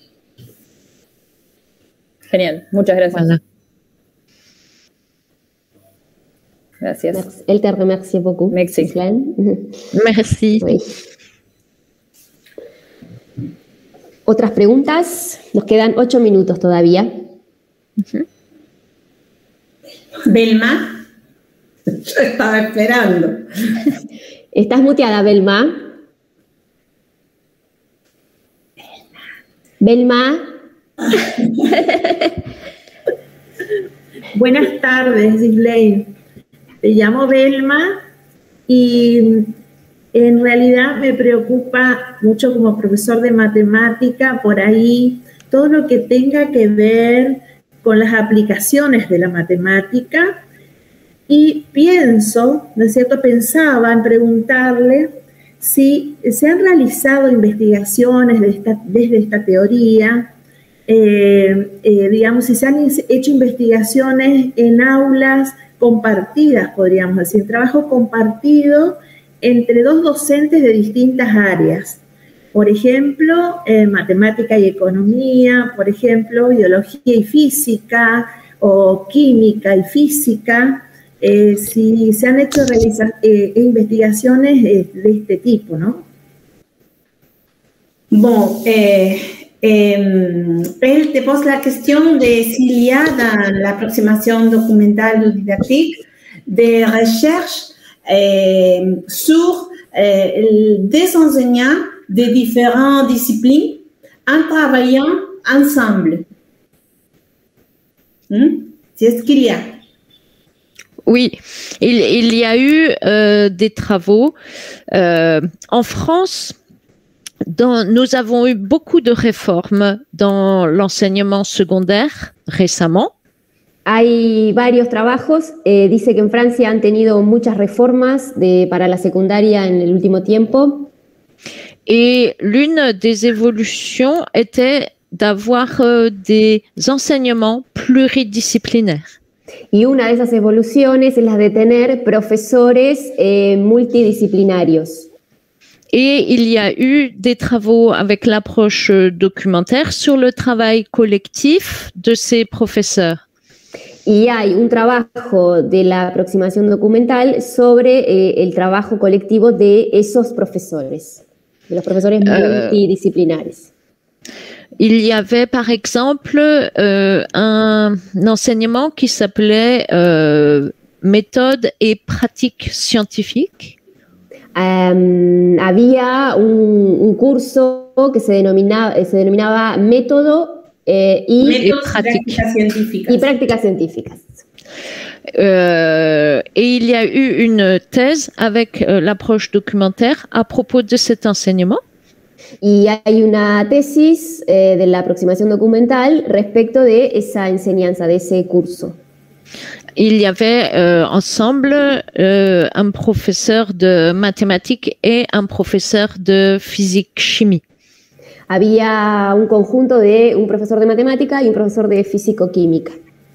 Genial, muchas gracias. Voilà. Gracias. Elle te remercie beaucoup. Merci. Merci. Oui. ¿Otras preguntas? Nos quedan 8 minutos todavía. Belma, yo estaba esperando. ¿Estás muteada, Belma? Belma. Buenas tardes, Gisley. Me llamo Belma y en realidad me preocupa mucho como profesor de matemática por ahí todo lo que tenga que ver con las aplicaciones de la matemática y pienso, ¿no es cierto? Pensaba en preguntarle si se han realizado investigaciones desde esta teoría, digamos, si se han hecho investigaciones en aulas compartidas, podríamos decir, trabajo compartido entre dos docentes de distintas áreas. Por ejemplo, matemática y economía, por ejemplo, biología y física, o química y física, si se han hecho investigaciones de este tipo, ¿no? Bon, elle te pose la question de s'il y a dans l'approximation documentale ou didactique des recherches sur des enseignants de différentes disciplines en travaillant ensemble. C'est ce qu'il y a. Oui, il y a eu des travaux. En France, nous avons eu beaucoup de réformes dans l'enseignement secondaire récemment. Hay varios trabajos. Dice que en Francia han tenido muchas reformas para la secundaria en el último tiempo. Et l'une des évolutions était d'avoir des enseignements pluridisciplinaires. Y una de esas evoluciones es la de tener profesores multidisciplinarios. Et il y a eu des travaux avec l'approche documentaire sur le travail collectif de ces professeurs. Y hay un trabajo de la aproximación documental sobre el trabajo colectivo de esos profesores, de los profesores multidisciplinares. Il y avait par exemple un enseignement qui s'appelait méthode et pratique scientifique. Había un curso que se denominaba método y prácticas científicas. Et il y a eu une thèse avec l'approche documentaire à propos de cet enseignement. Y hay una tesis de la aproximación documental respecto de esa enseñanza, de ese curso. Il y avait ensemble un professeur de mathématiques et un professeur de physique-chimie. Había un conjunto de un profesor de matemática y un profesor de físico-química.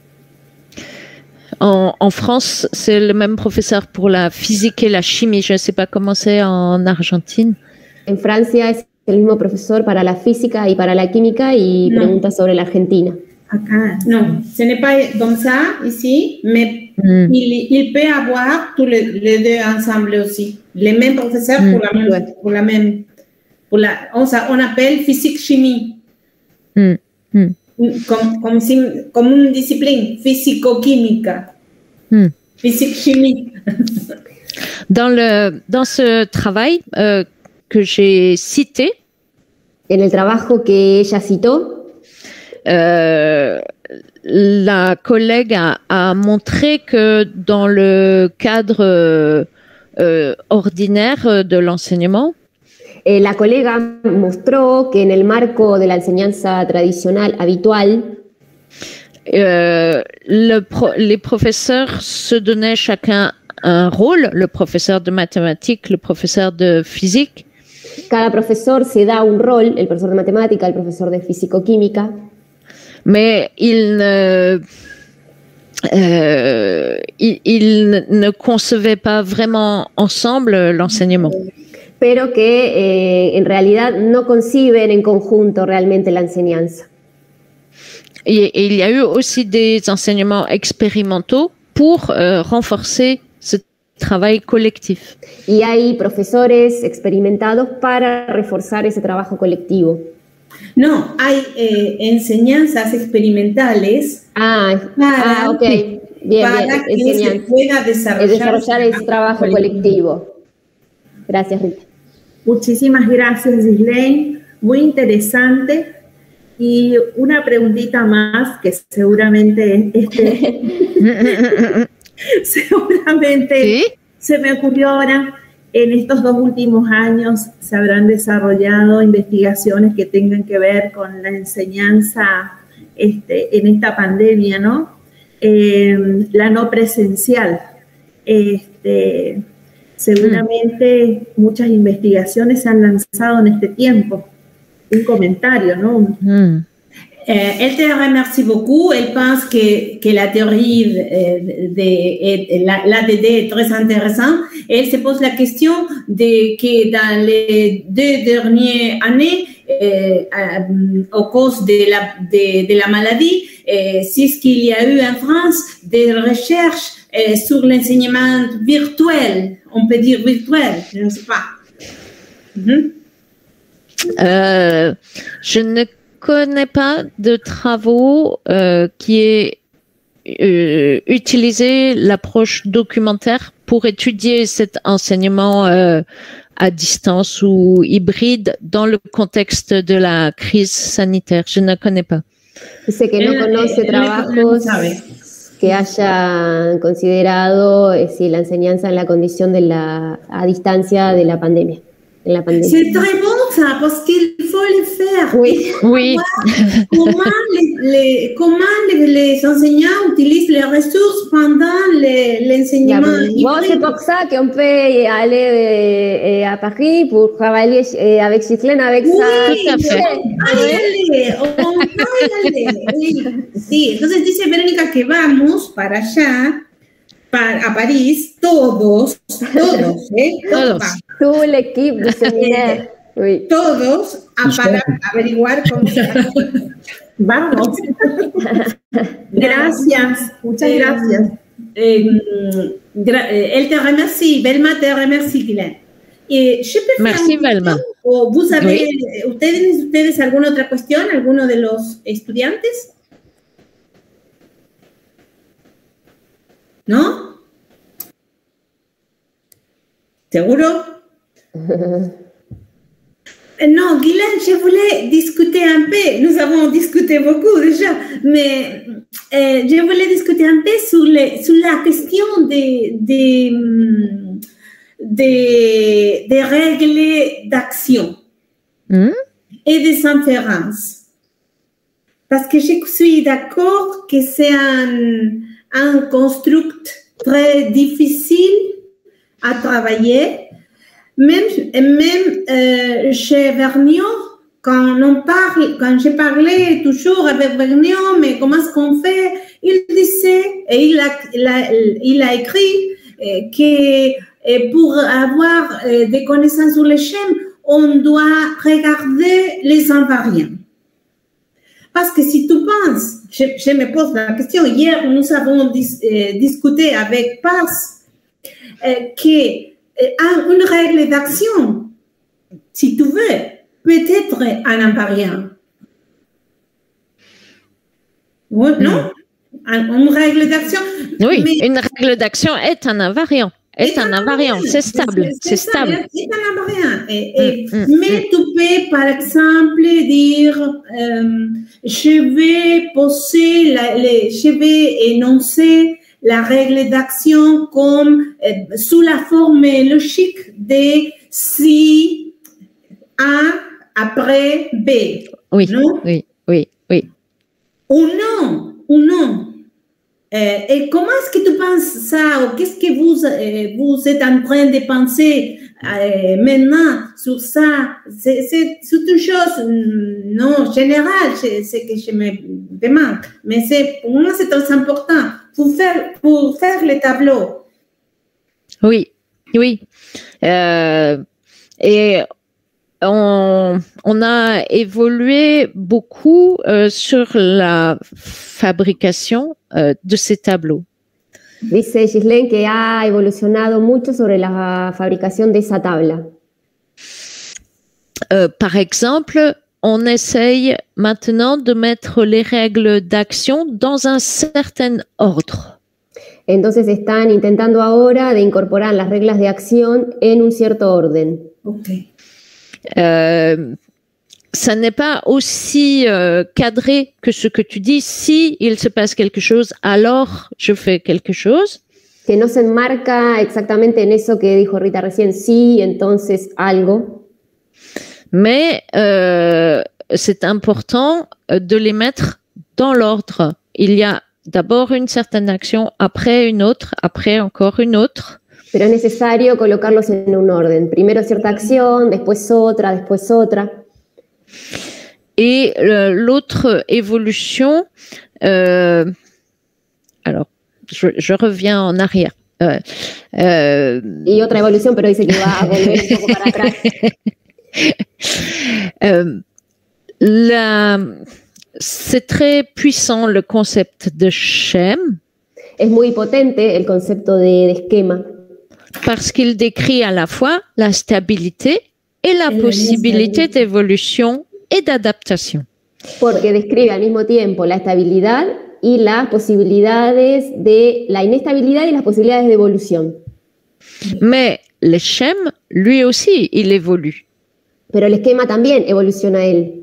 En France, c'est le même professeur pour la physique et la chimie. Je ne sais pas comment c'est en Argentine. En Francia es el mismo profesor para la física y para la química y pregunta sobre la Argentina. Acá, non, ce n'est pas comme ça ici, mais il peut avoir tous les deux ensemble aussi. Les mêmes professeurs pour la même, on appelle physique-chimie. Comme une discipline, physico-química. Physique-chimie. Dans ce travail que j'ai cité, en el trabajo que ella citó, la collègue a montré que dans le cadre ordinaire de l'enseignement, la colega mostró que en el marco de la enseñanza tradicional habitual, les professeurs se donnaient chacun un rôle, le professeur de mathématiques, le professeur de physique. Cada profesor se da un rol, el profesor de matemática, el profesor de físico-química. Mais il ne concevait pas vraiment ensemble l'enseignement. Pero que en realidad no conciben en conjunto realmente la enseñanza. Et il y a eu aussi des enseignements expérimentaux pour renforcer ce travail collectif. Y hay profesores experimentados para reforzar ese trabajo colectivo. No, hay enseñanzas experimentales ok. Bien, para que se pueda desarrollar el trabajo colectivo. Gracias, Rita. Muchísimas gracias, Ghislaine. Muy interesante. Y una preguntita más que seguramente se me ocurrió ahora. En estos 2 últimos años se habrán desarrollado investigaciones que tengan que ver con la enseñanza en esta pandemia, ¿no? La no presencial. Seguramente muchas investigaciones se han lanzado en este tiempo. Un comentario, ¿no? Elle te remercie beaucoup. Elle pense que la théorie de l'ADD est très intéressante. Elle se pose la question de que dans les 2 dernières années, au cause de la maladie, si ce qu'il y a eu en France des recherches sur l'enseignement virtuel, on peut dire virtuel, je ne sais pas. Je ne connais pas de travaux qui aient utilisé l'approche documentaire pour étudier cet enseignement à distance ou hybride dans le contexte de la crise sanitaire. Je ne connais pas. Dice que no conoce trabajos que hayan considerado la enseñanza en la condición de a distancia de la pandemia. C'est très bon ça, parce qu'il faut le faire. Oui. Comment les enseignants utilisent les ressources pendant l'enseignement. Bon, c'est pour ça qu'on peut aller à Paris pour travailler avec Ghislaine, avec ça. Tout à fait. On peut y aller. Sí, entonces dice Verónica que vamos para allá, a París, todos. Todo el equipo de seminario. Oui. Todos para averiguar cómo se hace. Vamos. Gracias. Muchas gracias. Elle te remercie. Velma te remercie, Ghislaine. Merci, Velma. ¿Vous avez, ustedes alguna otra cuestión? ¿Alguno de los estudiantes? ¿No? ¿Seguro? Non, Ghislaine, je voulais discuter un peu. Nous avons discuté beaucoup déjà, mais je voulais discuter un peu sur la question des règles d'action et des inférences. Parce que je suis d'accord que c'est un construct très difficile à travailler. Même chez Vergniaud, quand j'ai parlé toujours avec Vergniaud, mais comment est-ce qu'on fait? Il disait, et il a écrit que pour avoir des connaissances sur les schèmes, on doit regarder les invariants. Parce que si tu penses, je me pose la question, hier nous avons discuté avec Paz que une règle d'action, si tu veux, peut-être un invariant. Non? Une règle d'action. Oui, mais une règle d'action est un invariant. C'est stable. C'est stable. C'est un invariant. Mais tu peux, par exemple, dire je vais énoncer la règle d'action comme sous la forme logique de si A après B. Oui, non? Oui. Ou non. Et comment est-ce que tu penses ça? Ou qu'est-ce que vous êtes en train de penser maintenant sur ça? C'est une chose non générale, c'est ce que je me demande. Mais pour moi, c'est très important pour faire le tableau. Oui. Et on a évolué beaucoup sur la fabrication de ces tableaux. Dice Ghislaine que ha evolucionado mucho sobre la fabricación de esa tabla. Par exemple, on essaye maintenant de mettre les règles d'action dans un certain ordre. Entonces están intentando ahora de incorporar las reglas de acción en un cierto orden. Ok. Ça n'est pas aussi cadré que ce que tu dis. Si il se passe quelque chose, alors je fais quelque chose. Que no se enmarca exactamente en eso que dijo Rita recién, sí, entonces algo. Mais c'est important de les mettre dans l'ordre. Il y a d'abord une certaine action, après une autre, après encore une autre. Pero es necesario colocarlos en un orden. Primero cierta acción, después otra, después otra. Et l'autre évolution, alors je reviens en arrière. Y otra evolución, pero dice que va a volver un poco para atrás. C'est très puissant le concept de schème. Es muy potente el concepto de esquema. Parce qu'il décrit à la fois la stabilité et la possibilité d'évolution et d'adaptation. Porque describe al mismo tiempo la estabilidad y las posibilidades de la inestabilidad y las posibilidades de evolución. Mais le schème, lui aussi, il évolue. Pero el esquema también evoluciona él.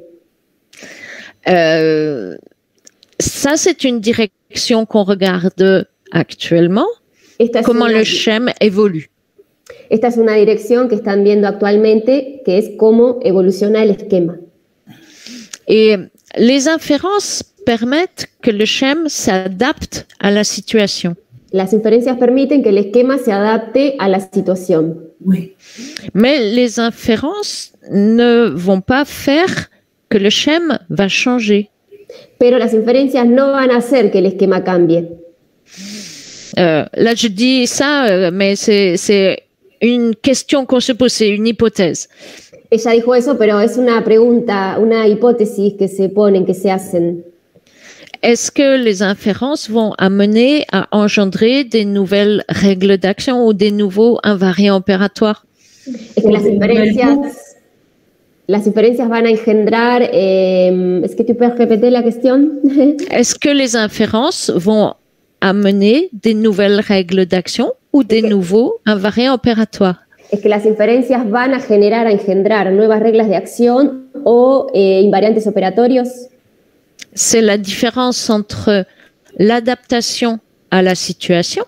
Ça, c'est une direction qu'on regarde actuellement. Comment le schème évolue. Esta es una dirección que están viendo actualmente, que es cómo evoluciona el esquema. Et les inférences permettent que le schème s'adapte à la situation. Las inferencias permiten que el esquema se adapte a la situación. Oui. Mais les inférences ne vont pas faire que le schème va changer. Pero las inferencias no van a hacer que el esquema cambie. Là, je dis ça, mais c'est une question qu'on se pose, c'est une hypothèse. Ella dijo eso, pero es una pregunta, una hipótesis que se ponen, que se hacen. Est-ce que les inférences vont amener à engendrer des nouvelles règles d'action ou des nouveaux invariants opératoires? Es que las inferencias van a engendrar, ¿es que tú puedes repetir la cuestión? Est-ce que les inférences vont amener des nouvelles règles d'action ou des nouveaux invariants opératoires? Es que las inferencias van a engendrar nuevas reglas de acción o invariantes operatorios. C'est la différence entre l'adaptation à la situation.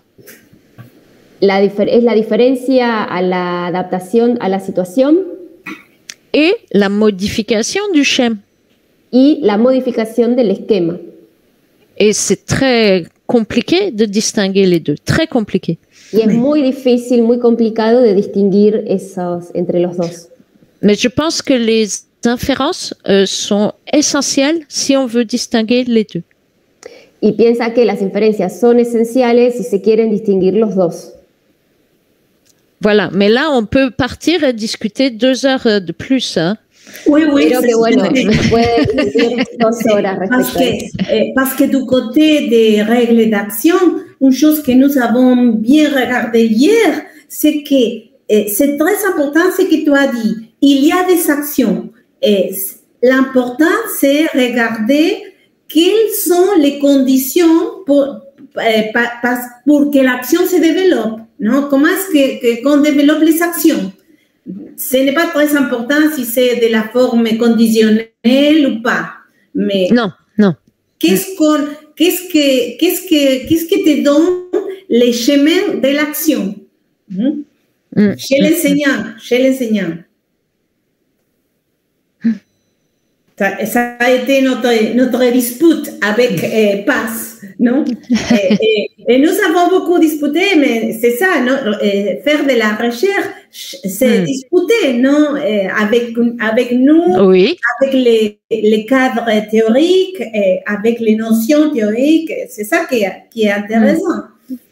Es la diferencia a la adaptación a la situación. Et la modification du schème. Y la modificación del esquema. Et c'est très compliqué de distinguer les deux, très compliqué. Y es muy difícil, muy complicado de distinguir esos entre los dos. Mais je pense que les inférences sont essentielles si on veut distinguer les deux. Y piensa que las inferencias son esenciales si se quieren distinguir los dos. Voilà, mais là, on peut partir et discuter 2 heures de plus. Hein. Oui, oui. Pero que bueno, puede discutir 2 horas respecto a eso. Parce que du côté des règles d'action, une chose que nous avons bien regardé hier, c'est que c'est très important ce que tu as dit. Il y a des actions. L'important, c'est regarder quelles sont les conditions pour que l'action se développe. Non? Comment est-ce qu'on développe les actions? Ce n'est pas très important si c'est de la forme conditionnelle ou pas. Mais non. Qu'est-ce que te donne les chemins de l'action? Chez l'enseignant. Ça a été notre dispute avec Paz, non? et nous avons beaucoup discuté, mais c'est ça, non? Faire de la recherche, c'est discuter, non? Avec nous, oui. Avec les cadres théoriques, avec les notions théoriques, c'est ça qui est intéressant.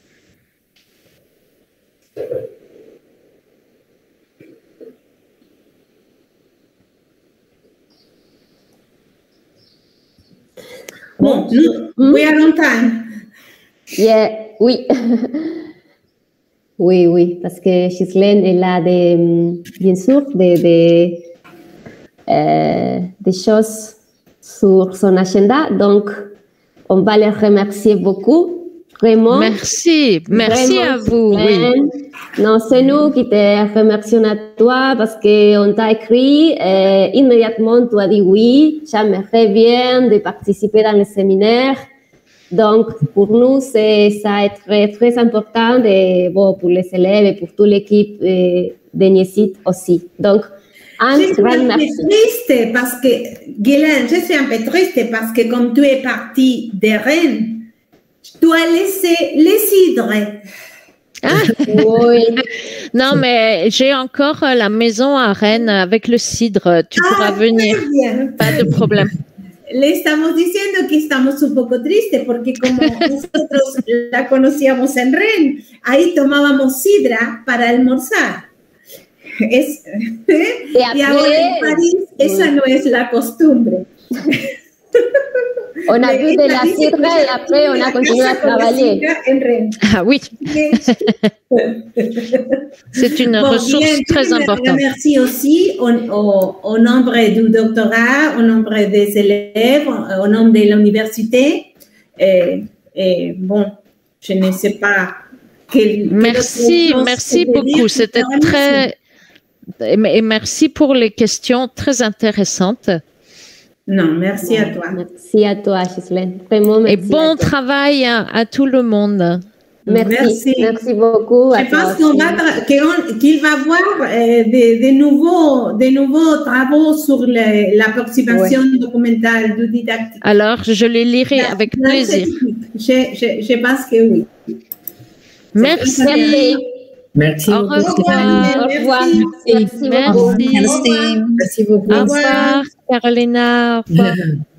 Bon, we are on time. Yeah, oui. oui, parce que Ghislaine est là bien sûr, des choses sur son agenda. Donc, on va les remercier beaucoup. Vraiment. Merci vraiment, à vous. Oui. Non, c'est nous qui te remercions à toi parce qu'on t'a écrit immédiatement, tu as dit oui, j'aimerais bien de participer dans le séminaire. Donc, pour nous, ça est très, très important pour les élèves et pour toute l'équipe de Niesit aussi. Donc, je suis un peu triste parce que, Guylaine, je suis un peu triste parce que comme tu es partie de Rennes, tu as laissé les cidres. Oui. Non, mais j'ai encore la maison à Rennes avec le cidre. Tu pourras venir. Pas de problème. Le estamos diciendo que estamos un poco tristes porque como nosotros la conocíamos en Rennes, ahí tomábamos sidra para almorzar. Y ahora en París esa no es la costumbre. On a bu de la cidra et après on a continué à travailler. Ah oui. C'est une ressource très importante. Merci aussi au nombre du doctorat, au nombre des élèves, au nombre de l'université. Bon, je ne sais pas. Merci beaucoup. C'était très. Et merci pour les questions très intéressantes. Non, merci à toi. Merci à toi, Ghislaine. Vraiment, merci. Et bon travail à tout le monde. Merci beaucoup. Je pense qu'il va avoir de nouveaux travaux sur l'approximation documentale du didactique. Alors, je les lirai avec plaisir. Je pense que oui. Merci. Merci. Au revoir. Au revoir. Merci beaucoup. Merci beaucoup. Au revoir, Carolina. Au revoir.